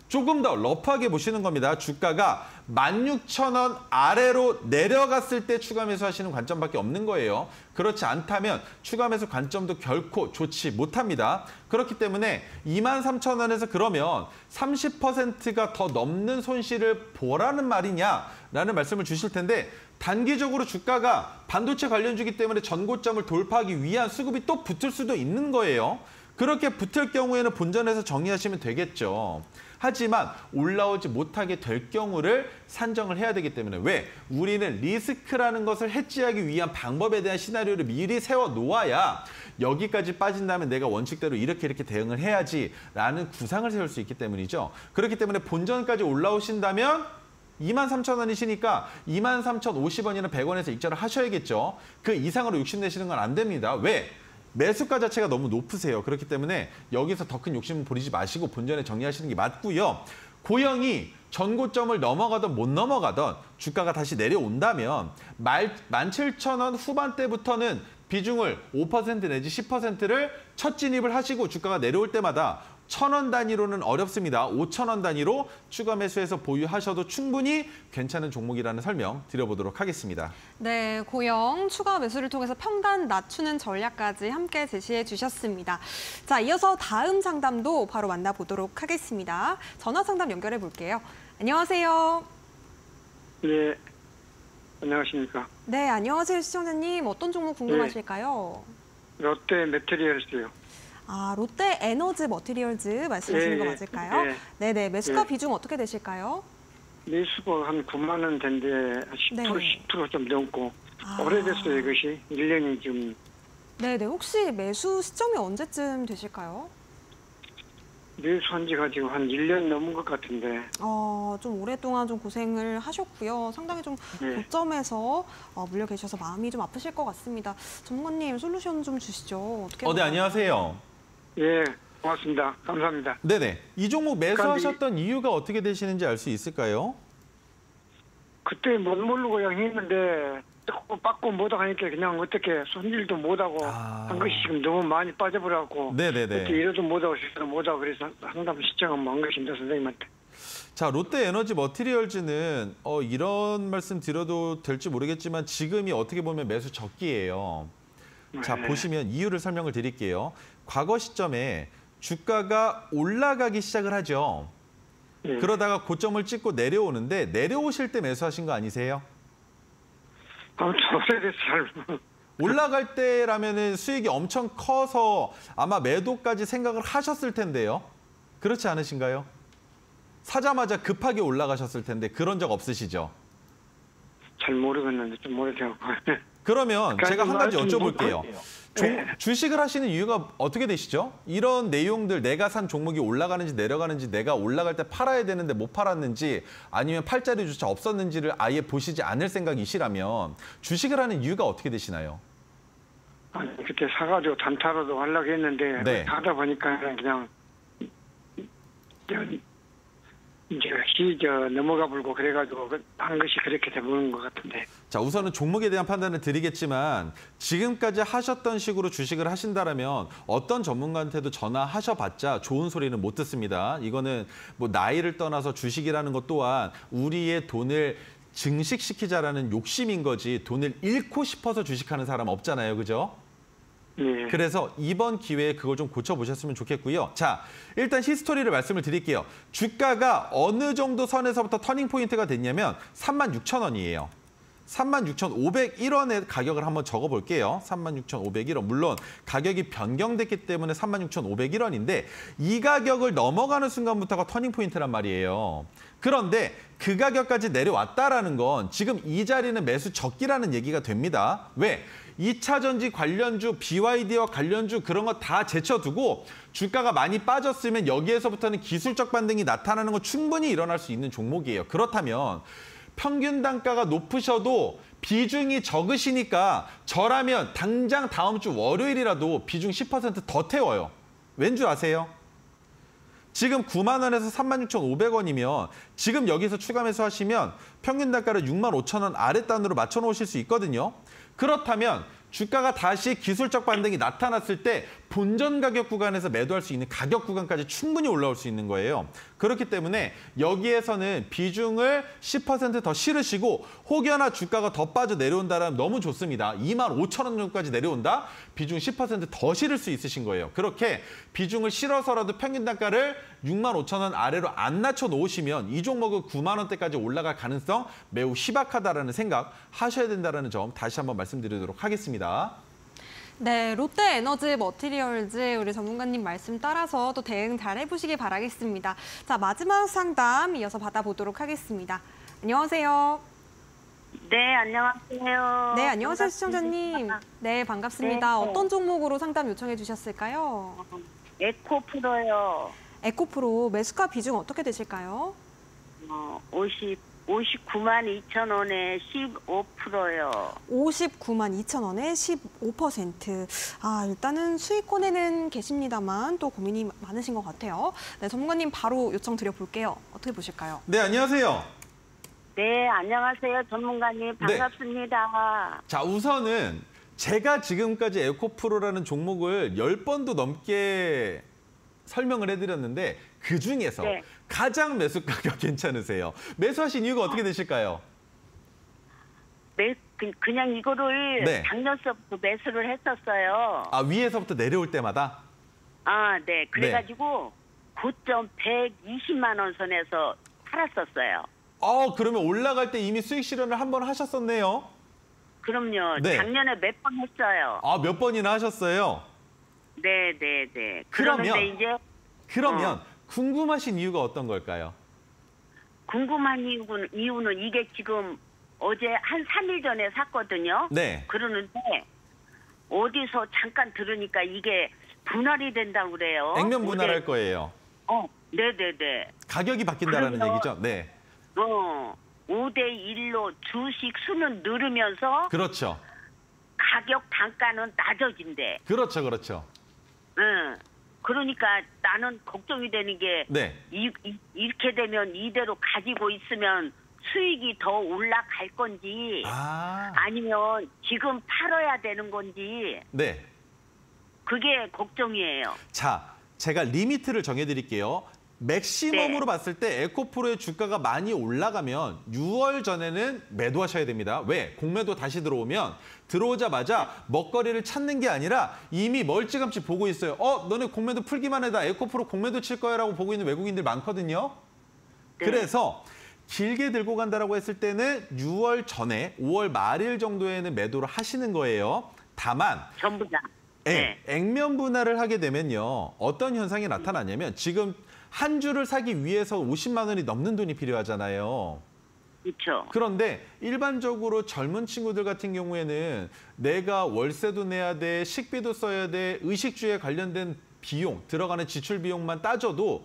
Speaker 2: 조금 더 러프하게 보시는 겁니다. 주가가 만 육천 원 아래로 내려갔을 때 추가 매수하시는 관점밖에 없는 거예요. 그렇지 않다면 추가 매수 관점도 결코 좋지 못합니다. 그렇기 때문에 이만 삼천 원에서 그러면 삼십 퍼센트가 더 넘는 손실을 보라는 말이냐라는 말씀을 주실 텐데 단기적으로 주가가 반도체 관련주기 때문에 전고점을 돌파하기 위한 수급이 또 붙을 수도 있는 거예요. 그렇게 붙을 경우에는 본전에서 정리하시면 되겠죠. 하지만 올라오지 못하게 될 경우를 산정을 해야 되기 때문에 왜? 우리는 리스크라는 것을 해지하기 위한 방법에 대한 시나리오를 미리 세워놓아야 여기까지 빠진다면 내가 원칙대로 이렇게 이렇게 대응을 해야지라는 구상을 세울 수 있기 때문이죠. 그렇기 때문에 본전까지 올라오신다면 이만 삼천 원이시니까 이만 삼천오십 원이나 백 원에서 익절을 하셔야겠죠. 그 이상으로 욕심내시는 건 안 됩니다. 왜? 매수가 자체가 너무 높으세요. 그렇기 때문에 여기서 더 큰 욕심 부리지 마시고 본전에 정리하시는 게 맞고요. 고영이 전고점을 넘어가든 못 넘어가든 주가가 다시 내려온다면 만 칠천 원 후반대부터는 비중을 오 퍼센트 내지 십 퍼센트를 첫 진입을 하시고 주가가 내려올 때마다 천 원 단위로는 어렵습니다. 오천 원 단위로 추가 매수해서 보유하셔도 충분히 괜찮은 종목이라는 설명 드려보도록 하겠습니다.
Speaker 1: 네, 고영 추가 매수를 통해서 평단 낮추는 전략까지 함께 제시해 주셨습니다. 자, 이어서 다음 상담도 바로 만나보도록 하겠습니다. 전화 상담 연결해 볼게요. 안녕하세요.
Speaker 3: 네, 안녕하십니까.
Speaker 1: 네, 안녕하세요, 시청자님. 어떤 종목 궁금하실까요?
Speaker 3: 네, 롯데 매트리얼스요.
Speaker 1: 아, 롯데 에너지 머티리얼즈 말씀하시는
Speaker 3: 네,
Speaker 1: 거 맞을까요?
Speaker 3: 네.
Speaker 1: 네네, 매수가
Speaker 3: 네.
Speaker 1: 비중 어떻게 되실까요?
Speaker 3: 매수가 한 구만 원대인데 십 퍼센트,
Speaker 1: 네.
Speaker 3: 십 퍼센트 좀 넘고
Speaker 1: 아.
Speaker 3: 오래됐어요, 이것이. 일 년이 좀.
Speaker 1: 네네, 혹시 매수 시점이 언제쯤 되실까요?
Speaker 3: 매수한 지가 지금 한 일 년 넘은 것 같은데.
Speaker 1: 어, 좀 오랫동안 좀 고생을 하셨고요. 상당히 좀
Speaker 3: 네.
Speaker 1: 고점에서 어, 물려 계셔서 마음이 좀 아프실 것 같습니다. 전문가님, 솔루션 좀 주시죠. 어떻게
Speaker 2: 어, 네, 안녕하세요.
Speaker 3: 예, 고맙습니다. 감사합니다.
Speaker 2: 네네. 이 종목 매수하셨던 이유가 어떻게 되시는지 알 수 있을까요?
Speaker 3: 그때 못 모르고 그냥 했는데 조금 빠꾸 못하니까 그냥 어떻게 손질도 못하고
Speaker 2: 아.
Speaker 3: 한 것이 지금 너무 많이 빠져버려갖고
Speaker 2: 네네네.
Speaker 3: 어떻게 이래도 못하고 저래도 못하고 그래서 상담 시청을 한 것입니다, 선생님한테.
Speaker 2: 자, 롯데 에너지 머티리얼즈는 어, 이런 말씀 드려도 될지 모르겠지만 지금이 어떻게 보면 매수 적기예요. 자,
Speaker 3: 네.
Speaker 2: 보시면 이유를 설명을 드릴게요. 과거 시점에 주가가 올라가기 시작을 하죠.
Speaker 3: 예.
Speaker 2: 그러다가 고점을 찍고 내려오는데 내려오실 때 매수하신 거 아니세요?
Speaker 3: 아무튼 오래됐어요.
Speaker 2: 올라갈 때라면은 수익이 엄청 커서 아마 매도까지 생각을 하셨을 텐데요. 그렇지 않으신가요? 사자마자 급하게 올라가셨을 텐데 그런 적 없으시죠?
Speaker 3: 잘 모르겠는데 좀 오래돼요.
Speaker 2: 그러면 제가 한 가지 여쭤볼게요. 종,
Speaker 3: 네.
Speaker 2: 주식을 하시는 이유가 어떻게 되시죠? 이런 내용들 내가 산 종목이 올라가는지 내려가는지 내가 올라갈 때 팔아야 되는데 못 팔았는지 아니면 팔 자리조차 없었는지를 아예 보시지 않을 생각이시라면 주식을 하는 이유가 어떻게 되시나요?
Speaker 3: 아니, 그때 사가지고 단타로도 하려고 했는데
Speaker 2: 네.
Speaker 3: 하다 보니까 그냥 이제 시 저 넘어가 불고 그래가지고 한 것이 그렇게 돼버린 것 같은데.
Speaker 2: 자, 우선은 종목에 대한 판단을 드리겠지만 지금까지 하셨던 식으로 주식을 하신다라면 어떤 전문가한테도 전화하셔봤자 좋은 소리는 못 듣습니다. 이거는 뭐 나이를 떠나서 주식이라는 것 또한 우리의 돈을 증식시키자라는 욕심인 거지 돈을 잃고 싶어서 주식하는 사람 없잖아요. 그죠?
Speaker 3: 예.
Speaker 2: 그래서 이번 기회에 그걸 좀 고쳐보셨으면 좋겠고요. 자, 일단 히스토리를 말씀을 드릴게요. 주가가 어느 정도 선에서부터 터닝 포인트가 됐냐면 삼만 육천 원이에요. 삼만 육천오백일 원의 가격을 한번 적어볼게요. 삼만 육천오백일 원. 물론 가격이 변경됐기 때문에 삼만 육천오백일 원인데 이 가격을 넘어가는 순간부터가 터닝 포인트란 말이에요. 그런데 그 가격까지 내려왔다라는 건 지금 이 자리는 매수 적기라는 얘기가 됩니다. 왜? 이 차 전지 관련주, 비와이디와 관련주 그런 거 다 제쳐두고 주가가 많이 빠졌으면 여기에서부터는 기술적 반등이 나타나는 건 충분히 일어날 수 있는 종목이에요. 그렇다면 평균 단가가 높으셔도 비중이 적으시니까 저라면 당장 다음 주 월요일이라도 비중 십 퍼센트 더 태워요. 왠 줄 아세요? 지금 구만 원에서 삼만 육천오백 원이면 지금 여기서 추가 매수하시면 평균 단가를 육만 오천 원 아래 단으로 맞춰 놓으실 수 있거든요. 그렇다면 주가가 다시 기술적 반등이 나타났을 때 본전 가격 구간에서 매도할 수 있는 가격 구간까지 충분히 올라올 수 있는 거예요. 그렇기 때문에 여기에서는 비중을 십 퍼센트 더 실으시고 혹여나 주가가 더 빠져 내려온다면 너무 좋습니다. 이만 오천 원 정도까지 내려온다? 비중 십 퍼센트 더 실을 수 있으신 거예요. 그렇게 비중을 실어서라도 평균 단가를 육만 오천 원 아래로 안 낮춰 놓으시면 이 종목은 구만 원대까지 올라갈 가능성 매우 희박하다라는 생각 하셔야 된다는 점 다시 한번 말씀드리도록 하겠습니다.
Speaker 1: 네, 롯데에너지 머티리얼즈 우리 전문가님 말씀 따라서 또 대응 잘 해보시길 바라겠습니다. 자, 마지막 상담 이어서 받아보도록 하겠습니다. 안녕하세요.
Speaker 5: 네, 안녕하세요.
Speaker 1: 네, 안녕하세요,
Speaker 5: 반갑습니다.
Speaker 1: 시청자님. 네, 반갑습니다.
Speaker 5: 네.
Speaker 1: 어떤 종목으로 상담 요청해 주셨을까요?
Speaker 5: 에코프로요.
Speaker 1: 에코프로 매수가 비중 어떻게 되실까요?
Speaker 5: 어, 오십, 오십구만 이천 원에 십오 퍼센트요.
Speaker 1: 오십구만 이천 원에 십오 퍼센트. 아, 일단은 수익권에는 계십니다만 또 고민이 많으신 것 같아요. 네, 전문가님 바로 요청 드려볼게요. 어떻게 보실까요?
Speaker 2: 네, 안녕하세요.
Speaker 5: 네, 안녕하세요. 전문가님. 반갑습니다.
Speaker 2: 자, 우선은 제가 지금까지 에코프로라는 종목을 열 번도 넘게 설명을 해드렸는데 그중에서
Speaker 5: 네.
Speaker 2: 가장 매수 가격 괜찮으세요. 매수하신 이유가 어떻게 되실까요?
Speaker 5: 매, 그, 그냥 이거를
Speaker 2: 네.
Speaker 5: 작년서부터 매수를 했었어요.
Speaker 2: 아, 위에서부터 내려올 때마다?
Speaker 5: 아, 네. 그래가지고 고점 백이십만 원 선에서 팔았었어요.
Speaker 2: 어, 그러면 올라갈 때 이미 수익 실현을 한 번 하셨었네요.
Speaker 5: 그럼요.
Speaker 2: 네.
Speaker 5: 작년에 몇 번 했어요.
Speaker 2: 아, 몇 번이나 하셨어요?
Speaker 5: 네, 네, 네.
Speaker 2: 그러면-
Speaker 5: 그런데 이제
Speaker 2: 그러면
Speaker 5: 어.
Speaker 2: 궁금하신 이유가 어떤 걸까요?
Speaker 5: 궁금한 이유는, 이유는 이게 지금 어제 한 삼 일 전에 샀거든요.
Speaker 2: 네.
Speaker 5: 그러는데 어디서 잠깐 들으니까 이게 분할이 된다고 그래요.
Speaker 2: 액면 분할할
Speaker 5: 오대-
Speaker 2: 거예요.
Speaker 5: 어, 네네네.
Speaker 2: 가격이 바뀐다라는
Speaker 5: 그럼요.
Speaker 2: 얘기죠. 네.
Speaker 5: 어, 오 대 일로 주식 수는 늘으면서
Speaker 2: 그렇죠.
Speaker 5: 가격 단가는 낮아진대.
Speaker 2: 그렇죠. 그렇죠.
Speaker 5: 응. 그러니까 나는 걱정이 되는 게
Speaker 2: 네.
Speaker 5: 이, 이, 이렇게 되면 이대로 가지고 있으면 수익이 더 올라갈 건지
Speaker 2: 아.
Speaker 5: 아니면 지금 팔아야 되는 건지
Speaker 2: 네.
Speaker 5: 그게 걱정이에요.
Speaker 2: 자, 제가 리미트를 정해드릴게요. 맥시멈으로
Speaker 5: 네.
Speaker 2: 봤을 때 에코프로의 주가가 많이 올라가면 유월 전에는 매도하셔야 됩니다. 왜? 공매도 다시 들어오면 들어오자마자 먹거리를 찾는 게 아니라 이미 멀찌감치 보고 있어요. 어, 너네 공매도 풀기만 해다. 에코프로 공매도 칠 거야 라고 보고 있는 외국인들 많거든요.
Speaker 5: 네.
Speaker 2: 그래서 길게 들고 간다라고 했을 때는 유월 전에 오월 말일 정도에는 매도를 하시는 거예요. 다만
Speaker 5: 전부 다.
Speaker 2: 네. 액면 분할을 하게 되면요. 어떤 현상이 나타나냐면 지금 한 주를 사기 위해서 오십만 원이 넘는 돈이 필요하잖아요.
Speaker 5: 그렇죠.
Speaker 2: 그런데 일반적으로 젊은 친구들 같은 경우에는 내가 월세도 내야 돼, 식비도 써야 돼, 의식주에 관련된 비용, 들어가는 지출 비용만 따져도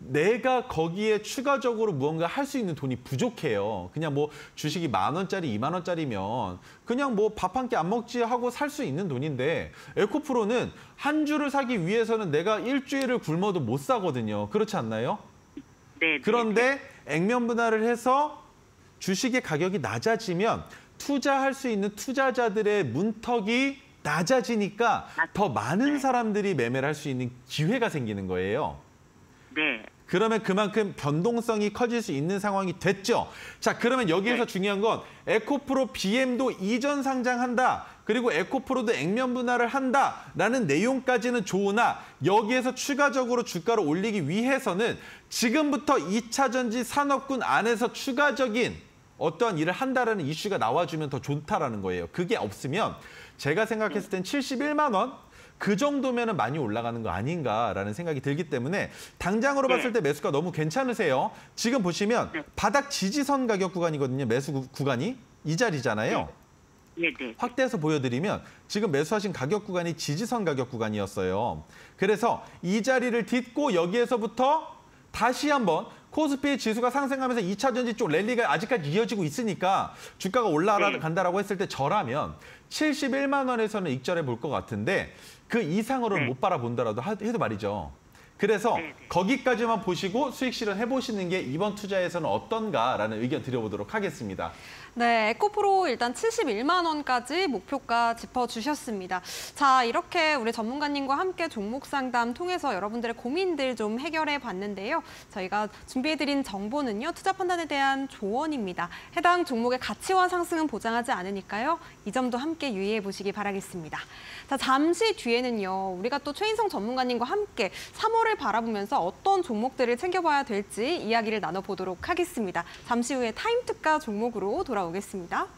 Speaker 2: 내가 거기에 추가적으로 무언가 할 수 있는 돈이 부족해요. 그냥 뭐 주식이 만 원짜리, 이만 원짜리면 그냥 뭐 밥 한 끼 안 먹지 하고 살 수 있는 돈인데 에코프로는 한 주를 사기 위해서는 내가 일주일을 굶어도 못 사거든요. 그렇지 않나요?
Speaker 5: 네.
Speaker 2: 그런데 액면 분할을 해서 주식의 가격이 낮아지면 투자할 수 있는 투자자들의 문턱이 낮아지니까 더 많은 사람들이 매매를 할 수 있는 기회가 생기는 거예요.
Speaker 5: 네.
Speaker 2: 그러면 그만큼 변동성이 커질 수 있는 상황이 됐죠. 자, 그러면 여기에서
Speaker 5: 네.
Speaker 2: 중요한 건 에코프로 비엠도 이전 상장한다. 그리고 에코프로도 액면 분할을 한다라는 내용까지는 좋으나 여기에서 추가적으로 주가를 올리기 위해서는 지금부터 이 차 전지 산업군 안에서 추가적인 어떠한 일을 한다라는 이슈가 나와주면 더 좋다라는 거예요. 그게 없으면 제가 생각했을 땐 칠십일만 원? 그 정도면 많이 올라가는 거 아닌가라는 생각이 들기 때문에 당장으로
Speaker 5: 네.
Speaker 2: 봤을 때 매수가 너무 괜찮으세요. 지금 보시면
Speaker 5: 네.
Speaker 2: 바닥 지지선 가격 구간이거든요. 매수 구, 구간이. 이 자리잖아요.
Speaker 5: 네. 네.
Speaker 2: 확대해서 보여드리면 지금 매수하신 가격 구간이 지지선 가격 구간이었어요. 그래서 이 자리를 딛고 여기에서부터 다시 한번 코스피 지수가 상승하면서 이 차 전지 쪽 랠리가 아직까지 이어지고 있으니까 주가가 올라간다라고 했을 때 저라면 칠십일만 원에서는 익절해 볼 것 같은데 그 이상으로는
Speaker 5: 네.
Speaker 2: 못 바라본다라도 해도 말이죠. 그래서
Speaker 5: 네네.
Speaker 2: 거기까지만 보시고 수익 실현해보시는 게 이번 투자에서는 어떤가라는 의견 드려보도록 하겠습니다.
Speaker 1: 네, 에코프로 일단 칠십일만 원까지 목표가 짚어주셨습니다. 자, 이렇게 우리 전문가님과 함께 종목 상담 통해서 여러분들의 고민들 좀 해결해 봤는데요. 저희가 준비해드린 정보는요, 투자 판단에 대한 조언입니다. 해당 종목의 가치와 상승은 보장하지 않으니까요. 이 점도 함께 유의해 보시기 바라겠습니다. 자, 잠시 뒤에는요, 우리가 또 최인성 전문가님과 함께 삼월을 바라보면서 어떤 종목들을 챙겨봐야 될지 이야기를 나눠보도록 하겠습니다. 잠시 후에 타임특가 종목으로 돌아오겠습니다.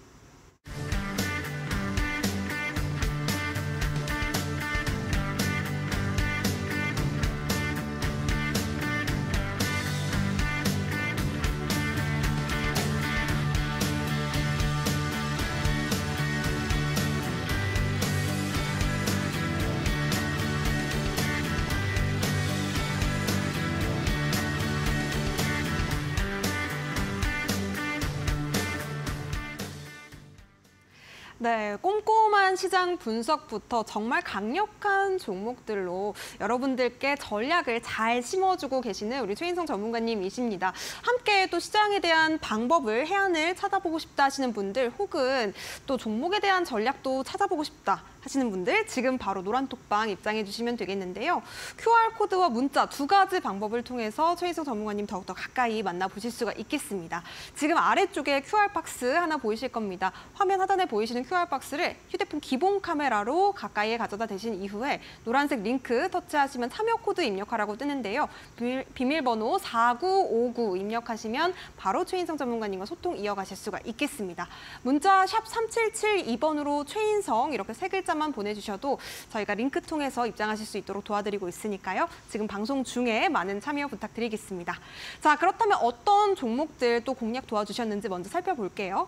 Speaker 1: 네, 꼼꼼한 시장 분석부터 정말 강력한 종목들로 여러분들께 전략을 잘 심어주고 계시는 우리 최인성 전문가님이십니다. 함께 또 시장에 대한 방법을, 해안을 찾아보고 싶다 하시는 분들, 혹은 또 종목에 대한 전략도 찾아보고 싶다 하시는 분들, 지금 바로 노란톡방 입장해 주시면 되겠는데요. 큐알코드와 문자 두 가지 방법을 통해서 최인성 전문가님 더욱더 가까이 만나보실 수가 있겠습니다. 지금 아래쪽에 큐알박스 하나 보이실 겁니다. 화면 하단에 보이시는 큐알박스를 휴대폰 기본 카메라로 가까이에 가져다 대신 이후에 노란색 링크 터치하시면 참여 코드 입력하라고 뜨는데요. 비밀, 비밀번호 사구오구 입력하시면 바로 최인성 전문가님과 소통 이어가실 수가 있겠습니다. 문자 샵 삼칠칠이 번으로 최인성 이렇게 세 글자만 보내주셔도 저희가 링크 통해서 입장하실 수 있도록 도와드리고 있으니까요. 지금 방송 중에 많은 참여 부탁드리겠습니다. 자, 그렇다면 어떤 종목들 또 공략 도와주셨는지 먼저 살펴볼게요.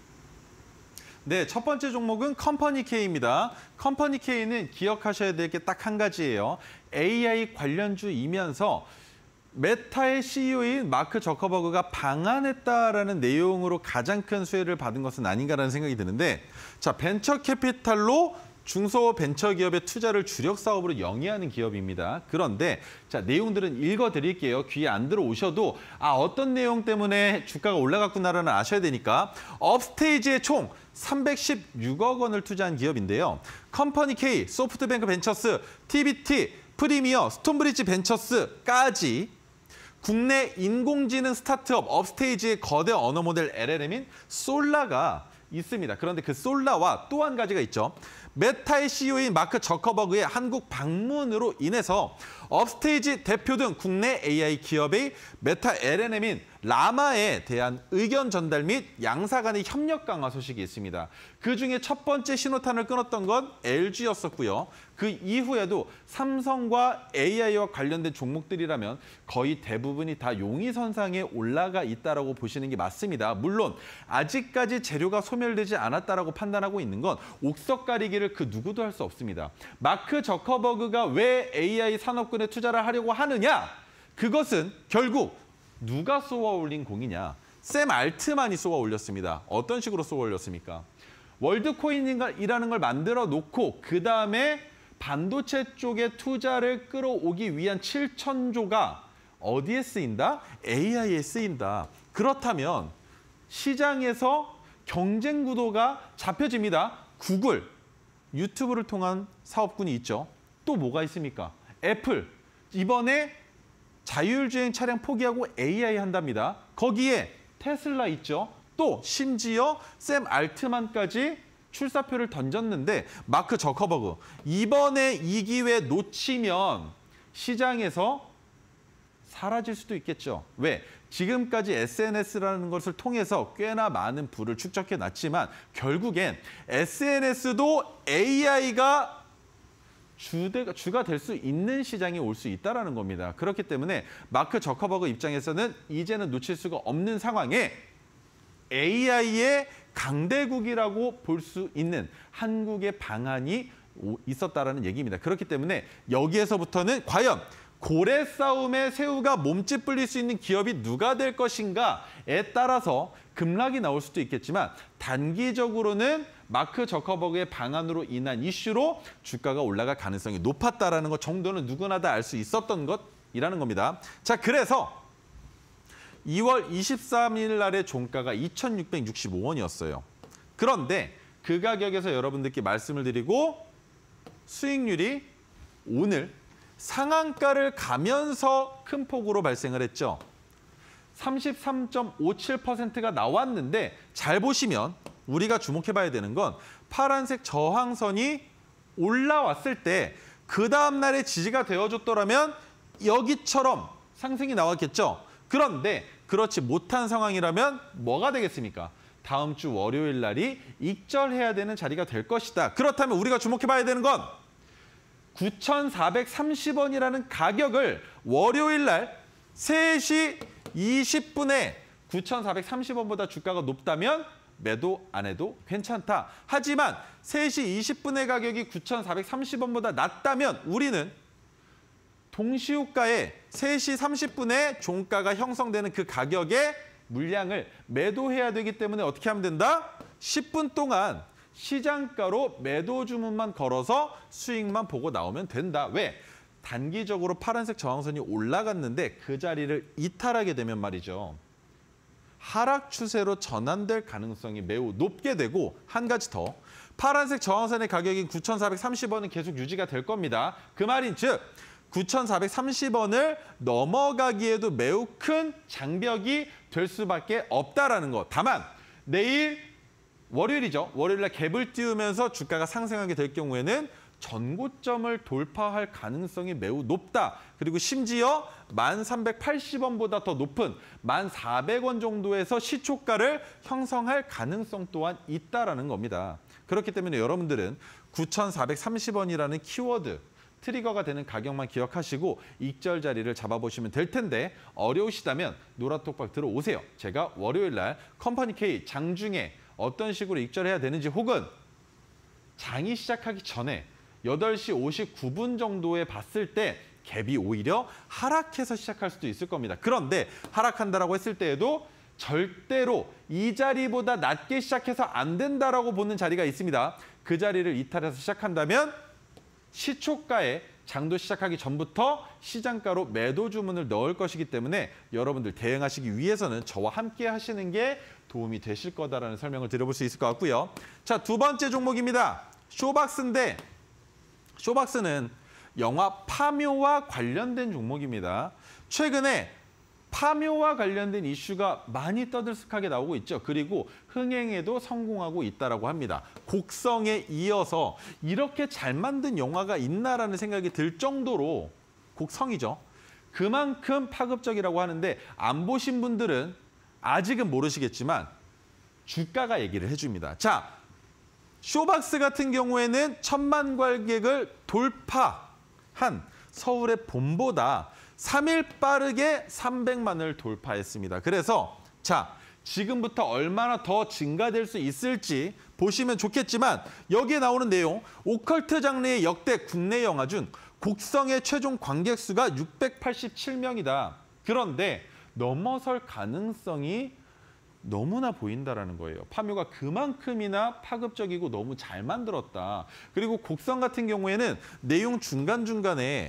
Speaker 2: 네, 첫 번째 종목은 컴퍼니 K입니다. 컴퍼니 K는 기억하셔야 될 게 딱 한 가지예요. 에이아이 관련주이면서 메타의 씨이오인 마크 저커버그가 방한했다라는 내용으로 가장 큰 수혜를 받은 것은 아닌가라는 생각이 드는데, 자, 벤처 캐피탈로 중소벤처기업의 투자를 주력 사업으로 영위하는 기업입니다. 그런데 자, 내용들은 읽어드릴게요. 귀에 안 들어오셔도 아, 어떤 내용 때문에 주가가 올라갔구나라는 아셔야 되니까. 업스테이지에 총 삼백십육억 원을 투자한 기업인데요. 컴퍼니 K, 소프트뱅크 벤처스, 티비티, 프리미어, 스톤브리지 벤처스까지 국내 인공지능 스타트업 업스테이지의 거대 언어 모델 엘엘엠인 솔라가 있습니다. 그런데 그 솔라와 또 한 가지가 있죠. 메타의 씨이오인 마크 저커버그의 한국 방문으로 인해서 업스테이지 대표 등 국내 에이아이 기업의 메타 엘엘엠인 라마에 대한 의견 전달 및 양사 간의 협력 강화 소식이 있습니다. 그중에 첫 번째 신호탄을 끊었던 건 엘지였었고요. 그 이후에도 삼성과 에이아이와 관련된 종목들이라면 거의 대부분이 다 용의선상에 올라가 있다고 보시는 게 맞습니다. 물론 아직까지 재료가 소멸되지 않았다고 판단하고 있는 건 옥석 가리기를 그 누구도 할 수 없습니다. 마크 저커버그가 왜 에이아이 산업군에 투자를 하려고 하느냐? 그것은 결국 누가 쏘아 올린 공이냐? 샘 알트만이 쏘아 올렸습니다. 어떤 식으로 쏘아 올렸습니까? 월드코인이라는 걸 만들어 놓고 그 다음에 반도체 쪽에 투자를 끌어오기 위한 칠천조가 어디에 쓰인다? 에이아이에 쓰인다. 그렇다면 시장에서 경쟁 구도가 잡혀집니다. 구글, 유튜브를 통한 사업군이 있죠. 또 뭐가 있습니까? 애플, 이번에 자율주행 차량 포기하고 에이아이 한답니다. 거기에 테슬라 있죠. 또 심지어 샘 알트만까지 출사표를 던졌는데 마크 저커버그 이번에 이 기회 놓치면 시장에서 사라질 수도 있겠죠. 왜? 지금까지 에스엔에스라는 것을 통해서 꽤나 많은 부를 축적해놨지만 결국엔 에스엔에스도 에이아이가 주대가, 주가 될 수 있는 시장이 올 수 있다는 겁니다. 그렇기 때문에 마크 저커버그 입장에서는 이제는 놓칠 수가 없는 상황에 에이아이의 강대국이라고 볼 수 있는 한국의 방안이 있었다는 얘기입니다. 그렇기 때문에 여기에서부터는 과연 고래 싸움에 새우가 몸집 불릴 수 있는 기업이 누가 될 것인가에 따라서 급락이 나올 수도 있겠지만 단기적으로는 마크 저커버그의 방안으로 인한 이슈로 주가가 올라갈 가능성이 높았다라는 것 정도는 누구나 다 알 수 있었던 것이라는 겁니다. 자, 그래서 이월 이십삼일 날의 종가가 이천육백육십오 원이었어요. 그런데 그 가격에서 여러분들께 말씀을 드리고 수익률이 오늘 상한가를 가면서 큰 폭으로 발생을 했죠. 삼십삼 점 오칠 퍼센트가 나왔는데 잘 보시면 우리가 주목해봐야 되는 건 파란색 저항선이 올라왔을 때 그 다음 날에 지지가 되어줬더라면 여기처럼 상승이 나왔겠죠. 그런데 그렇지 못한 상황이라면 뭐가 되겠습니까? 다음 주 월요일 날이 익절해야 되는 자리가 될 것이다. 그렇다면 우리가 주목해봐야 되는 건 구천사백삼십 원이라는 가격을 월요일 날 세 시 이십 분에 구천사백삼십 원보다 주가가 높다면 매도 안 해도 괜찮다. 하지만 세 시 이십 분의 가격이 구천사백삼십 원보다 낮다면 우리는 동시효과에 세 시 삼십 분에 종가가 형성되는 그 가격의 물량을 매도해야 되기 때문에 어떻게 하면 된다? 십 분 동안 시장가로 매도 주문만 걸어서 수익만 보고 나오면 된다. 왜? 단기적으로 파란색 저항선이 올라갔는데 그 자리를 이탈하게 되면 말이죠. 하락 추세로 전환될 가능성이 매우 높게 되고 한 가지 더. 파란색 저항선의 가격인 구천사백삼십 원은 계속 유지가 될 겁니다. 그 말인 즉 구천사백삼십 원을 넘어가기에도 매우 큰 장벽이 될 수밖에 없다라는 것. 다만 내일 월요일이죠. 월요일 날 갭을 띄우면서 주가가 상승하게 될 경우에는 전고점을 돌파할 가능성이 매우 높다. 그리고 심지어 만 삼백팔십 원보다 더 높은 만 사백 원 정도에서 시초가를 형성할 가능성 또한 있다라는 겁니다. 그렇기 때문에 여러분들은 구천사백삼십 원이라는 키워드, 트리거가 되는 가격만 기억하시고 익절 자리를 잡아보시면 될 텐데 어려우시다면 노라톡박 들어오세요. 제가 월요일 날 컴퍼니 K 장중에 어떤 식으로 익절해야 되는지 혹은 장이 시작하기 전에 여덟 시 오십구 분 정도에 봤을 때 갭이 오히려 하락해서 시작할 수도 있을 겁니다. 그런데 하락한다라고 했을 때에도 절대로 이 자리보다 낮게 시작해서 안 된다라고 보는 자리가 있습니다. 그 자리를 이탈해서 시작한다면 시초가에 장도 시작하기 전부터 시장가로 매도 주문을 넣을 것이기 때문에 여러분들 대응하시기 위해서는 저와 함께 하시는 게 도움이 되실 거다라는 설명을 드려볼 수 있을 것 같고요. 자, 두 번째 종목입니다. 쇼박스인데 쇼박스는 영화 파묘와 관련된 종목입니다. 최근에 파묘와 관련된 이슈가 많이 떠들썩하게 나오고 있죠. 그리고 흥행에도 성공하고 있다라고 합니다. 곡성에 이어서 이렇게 잘 만든 영화가 있나라는 생각이 들 정도로 곡성이죠. 그만큼 파급적이라고 하는데 안 보신 분들은 아직은 모르시겠지만 주가가 얘기를 해줍니다. 자, 쇼박스 같은 경우에는 천만 관객을 돌파한 서울의 봄보다 삼 일 빠르게 삼백만을 돌파했습니다. 그래서 자, 지금부터 얼마나 더 증가될 수 있을지 보시면 좋겠지만 여기에 나오는 내용, 오컬트 장르의 역대 국내 영화 중 곡성의 최종 관객 수가 육백팔십칠 명이다. 그런데 넘어설 가능성이 너무나 보인다라는 거예요. 파묘가 그만큼이나 파급적이고 너무 잘 만들었다. 그리고 곡성 같은 경우에는 내용 중간중간에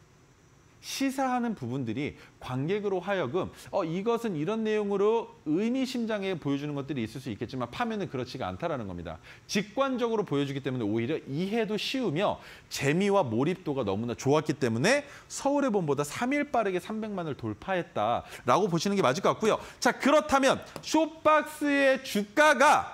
Speaker 2: 시사하는 부분들이 관객으로 하여금 어, 이것은 이런 내용으로 의미심장해 보여주는 것들이 있을 수 있겠지만 파묘는 그렇지가 않다라는 겁니다. 직관적으로 보여주기 때문에 오히려 이해도 쉬우며 재미와 몰입도가 너무나 좋았기 때문에 서울의 봄보다 삼 일 빠르게 삼백만을 돌파했다라고 보시는 게 맞을 것 같고요. 자, 그렇다면 쇼박스의 주가가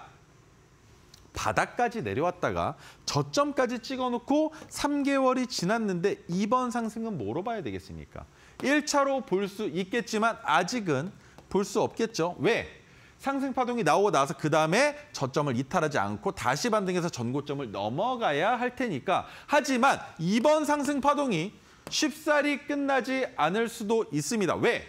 Speaker 2: 바닥까지 내려왔다가 저점까지 찍어놓고 삼 개월이 지났는데 이번 상승은 뭐로 봐야 되겠습니까? 일 차로 볼 수 있겠지만 아직은 볼 수 없겠죠. 왜? 상승 파동이 나오고 나서 그다음에 저점을 이탈하지 않고 다시 반등해서 전고점을 넘어가야 할 테니까. 하지만 이번 상승 파동이 쉽사리 끝나지 않을 수도 있습니다. 왜?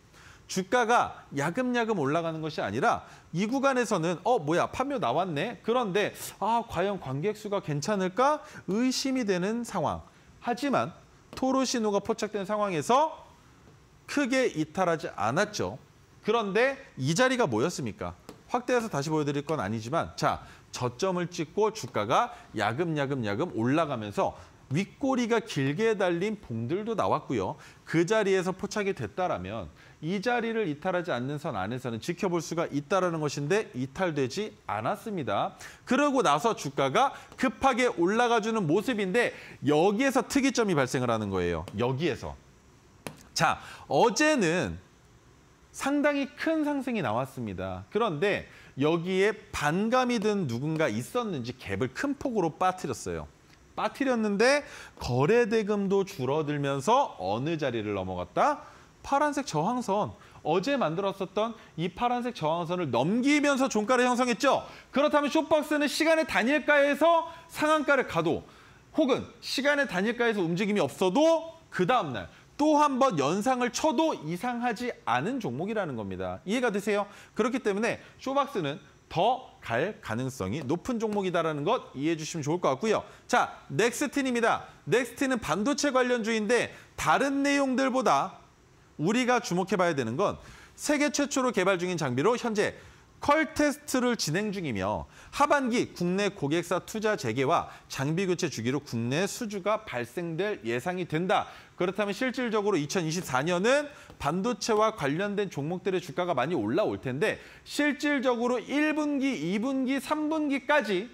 Speaker 2: 주가가 야금야금 올라가는 것이 아니라 이 구간에서는 어 뭐야 파묘 나왔네. 그런데 아 과연 관객 수가 괜찮을까 의심이 되는 상황. 하지만 토로 신호가 포착된 상황에서 크게 이탈하지 않았죠. 그런데 이 자리가 뭐였습니까? 확대해서 다시 보여드릴 건 아니지만 자, 저점을 찍고 주가가 야금야금 야금 올라가면서 윗꼬리가 길게 달린 봉들도 나왔고요. 그 자리에서 포착이 됐다라면 이 자리를 이탈하지 않는 선 안에서는 지켜볼 수가 있다는 것인데 이탈되지 않았습니다. 그러고 나서 주가가 급하게 올라가주는 모습인데 여기에서 특이점이 발생을 하는 거예요. 여기에서. 자, 어제는 상당히 큰 상승이 나왔습니다. 그런데 여기에 반감이 든 누군가 있었는지 갭을 큰 폭으로 빠뜨렸어요. 빠뜨렸는데 거래 대금도 줄어들면서 어느 자리를 넘어갔다? 파란색 저항선. 어제 만들었었던 이 파란색 저항선을 넘기면서 종가를 형성했죠. 그렇다면 숏박스는 시간의 단일가에서 상한가를 가도 혹은 시간의 단일가에서 움직임이 없어도 그 다음날 또 한 번 연상을 쳐도 이상하지 않은 종목이라는 겁니다. 이해가 되세요? 그렇기 때문에 숏박스는 더 갈 가능성이 높은 종목이다라는 것 이해해 주시면 좋을 것 같고요. 자, 넥스틴입니다. 넥스틴은 반도체 관련주인데 다른 내용들보다 우리가 주목해 봐야 되는 건 세계 최초로 개발 중인 장비로 현재 컬 테스트를 진행 중이며 하반기 국내 고객사 투자 재개와 장비 교체 주기로 국내 수주가 발생될 예상이 된다. 그렇다면 실질적으로 이천이십사 년은 반도체와 관련된 종목들의 주가가 많이 올라올 텐데 실질적으로 일 분기, 이 분기, 삼 분기까지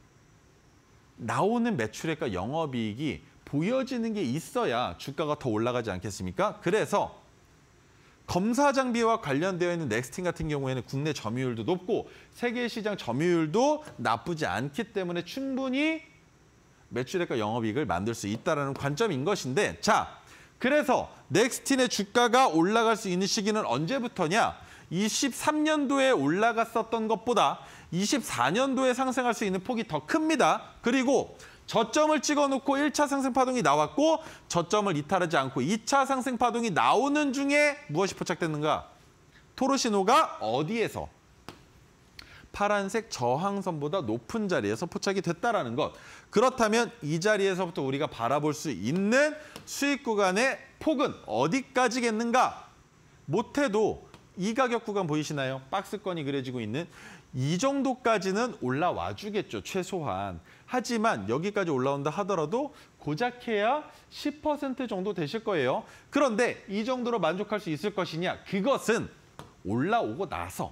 Speaker 2: 나오는 매출액과 영업이익이 보여지는 게 있어야 주가가 더 올라가지 않겠습니까? 그래서 검사 장비와 관련되어 있는 넥스틴 같은 경우에는 국내 점유율도 높고 세계 시장 점유율도 나쁘지 않기 때문에 충분히 매출액과 영업이익을 만들 수 있다는 관점인 것인데 자, 그래서 넥스틴의 주가가 올라갈 수 있는 시기는 언제부터냐? 이십삼 년도에 올라갔었던 것보다 이십사 년도에 상승할 수 있는 폭이 더 큽니다. 그리고 저점을 찍어놓고 일 차 상승 파동이 나왔고 저점을 이탈하지 않고 이 차 상승 파동이 나오는 중에 무엇이 포착됐는가? 토로 신호가 어디에서? 파란색 저항선보다 높은 자리에서 포착이 됐다라는 것. 그렇다면 이 자리에서부터 우리가 바라볼 수 있는 수익 구간의 폭은 어디까지겠는가? 못해도 이 가격 구간 보이시나요? 박스권이 그려지고 있는 이 정도까지는 올라와 주겠죠, 최소한. 하지만 여기까지 올라온다 하더라도 고작해야 십 퍼센트 정도 되실 거예요. 그런데 이 정도로 만족할 수 있을 것이냐? 그것은 올라오고 나서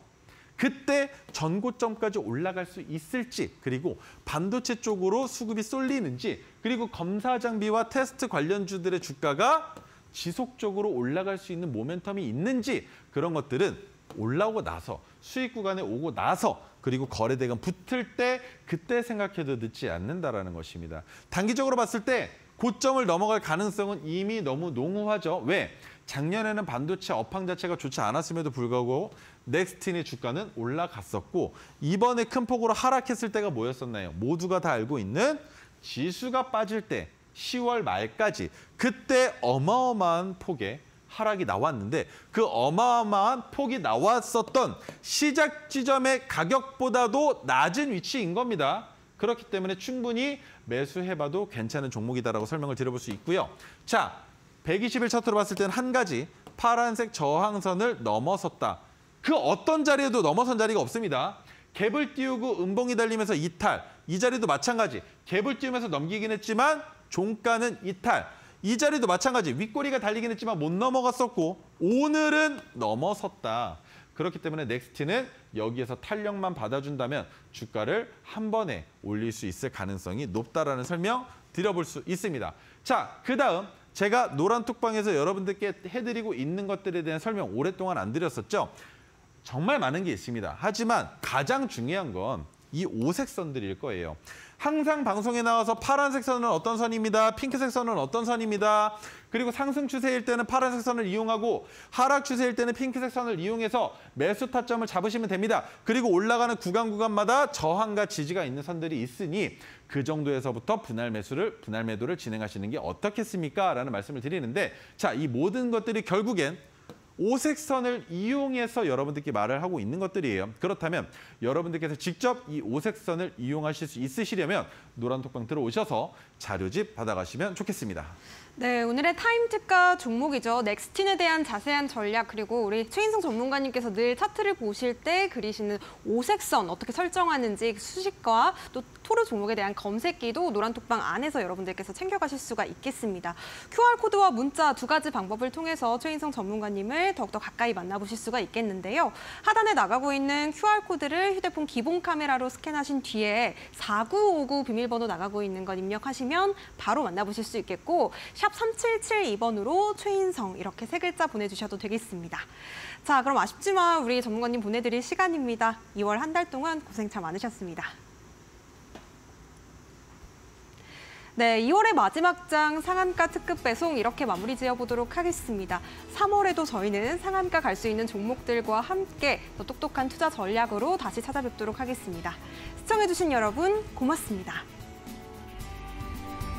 Speaker 2: 그때 전고점까지 올라갈 수 있을지, 그리고 반도체 쪽으로 수급이 쏠리는지, 그리고 검사 장비와 테스트 관련주들의 주가가 지속적으로 올라갈 수 있는 모멘텀이 있는지, 그런 것들은 올라오고 나서, 수익 구간에 오고 나서, 그리고 거래대금 붙을 때 그때 생각해도 늦지 않는다라는 것입니다. 단기적으로 봤을 때 고점을 넘어갈 가능성은 이미 너무 농후하죠. 왜? 작년에는 반도체 업황 자체가 좋지 않았음에도 불구하고 넥스틴의 주가는 올라갔었고 이번에 큰 폭으로 하락했을 때가 뭐였었나요? 모두가 다 알고 있는 지수가 빠질 때 시월 말까지 그때 어마어마한 폭의 하락이 나왔는데 그 어마어마한 폭이 나왔었던 시작 지점의 가격보다도 낮은 위치인 겁니다. 그렇기 때문에 충분히 매수해봐도 괜찮은 종목이다라고 설명을 드려볼 수 있고요. 자, 백이십 일 차트로 봤을 때는 한 가지 파란색 저항선을 넘어섰다. 그 어떤 자리에도 넘어선 자리가 없습니다. 갭을 띄우고 음봉이 달리면서 이탈. 이 자리도 마찬가지. 갭을 띄우면서 넘기긴 했지만 종가는 이탈. 이 자리도 마찬가지. 윗꼬리가 달리긴 했지만 못 넘어갔었고 오늘은 넘어섰다. 그렇기 때문에 넥스틴은 여기에서 탄력만 받아준다면 주가를 한 번에 올릴 수 있을 가능성이 높다라는 설명 드려볼 수 있습니다. 자, 그다음 제가 노란 톡방에서 여러분들께 해드리고 있는 것들에 대한 설명 오랫동안 안 드렸었죠. 정말 많은 게 있습니다. 하지만 가장 중요한 건 이 오색 선들일 거예요. 항상 방송에 나와서 파란색 선은 어떤 선입니다. 핑크색 선은 어떤 선입니다. 그리고 상승 추세일 때는 파란색 선을 이용하고 하락 추세일 때는 핑크색 선을 이용해서 매수 타점을 잡으시면 됩니다. 그리고 올라가는 구간 구간마다 저항과 지지가 있는 선들이 있으니 그 정도에서부터 분할 매수를 분할 매도를 진행하시는 게 어떻겠습니까? 라는 말씀을 드리는데 자, 이 모든 것들이 결국엔 오색 선을 이용해서 여러분들께 말을 하고 있는 것들이에요. 그렇다면 여러분들께서 직접 이 오색 선을 이용하실 수 있으시려면 노란톡방 들어오셔서 자료집 받아가시면 좋겠습니다.
Speaker 1: 네, 오늘의 타임 특가 종목이죠. 넥스틴에 대한 자세한 전략, 그리고 우리 최인성 전문가님께서 늘 차트를 보실 때 그리시는 오색선 어떻게 설정하는지 수식과 또 토르 종목에 대한 검색기도 노란톡방 안에서 여러분들께서 챙겨가실 수가 있겠습니다. 큐알코드와 문자 두 가지 방법을 통해서 최인성 전문가님을 더욱더 가까이 만나보실 수가 있겠는데요. 하단에 나가고 있는 큐알코드를 휴대폰 기본 카메라로 스캔하신 뒤에 사구오구 비밀번호 나가고 있는 것 입력하시면 바로 만나보실 수 있겠고, 샵 삼칠칠이 번으로 최인성 이렇게 세 글자 보내주셔도 되겠습니다. 자, 그럼 아쉽지만 우리 전문가님 보내드릴 시간입니다. 이월 한 달 동안 고생 참 많으셨습니다. 네, 이월의 마지막 장 상한가 특급 배송 이렇게 마무리 지어보도록 하겠습니다. 삼월에도 저희는 상한가 갈 수 있는 종목들과 함께 더 똑똑한 투자 전략으로 다시 찾아뵙도록 하겠습니다. 시청해주신 여러분 고맙습니다.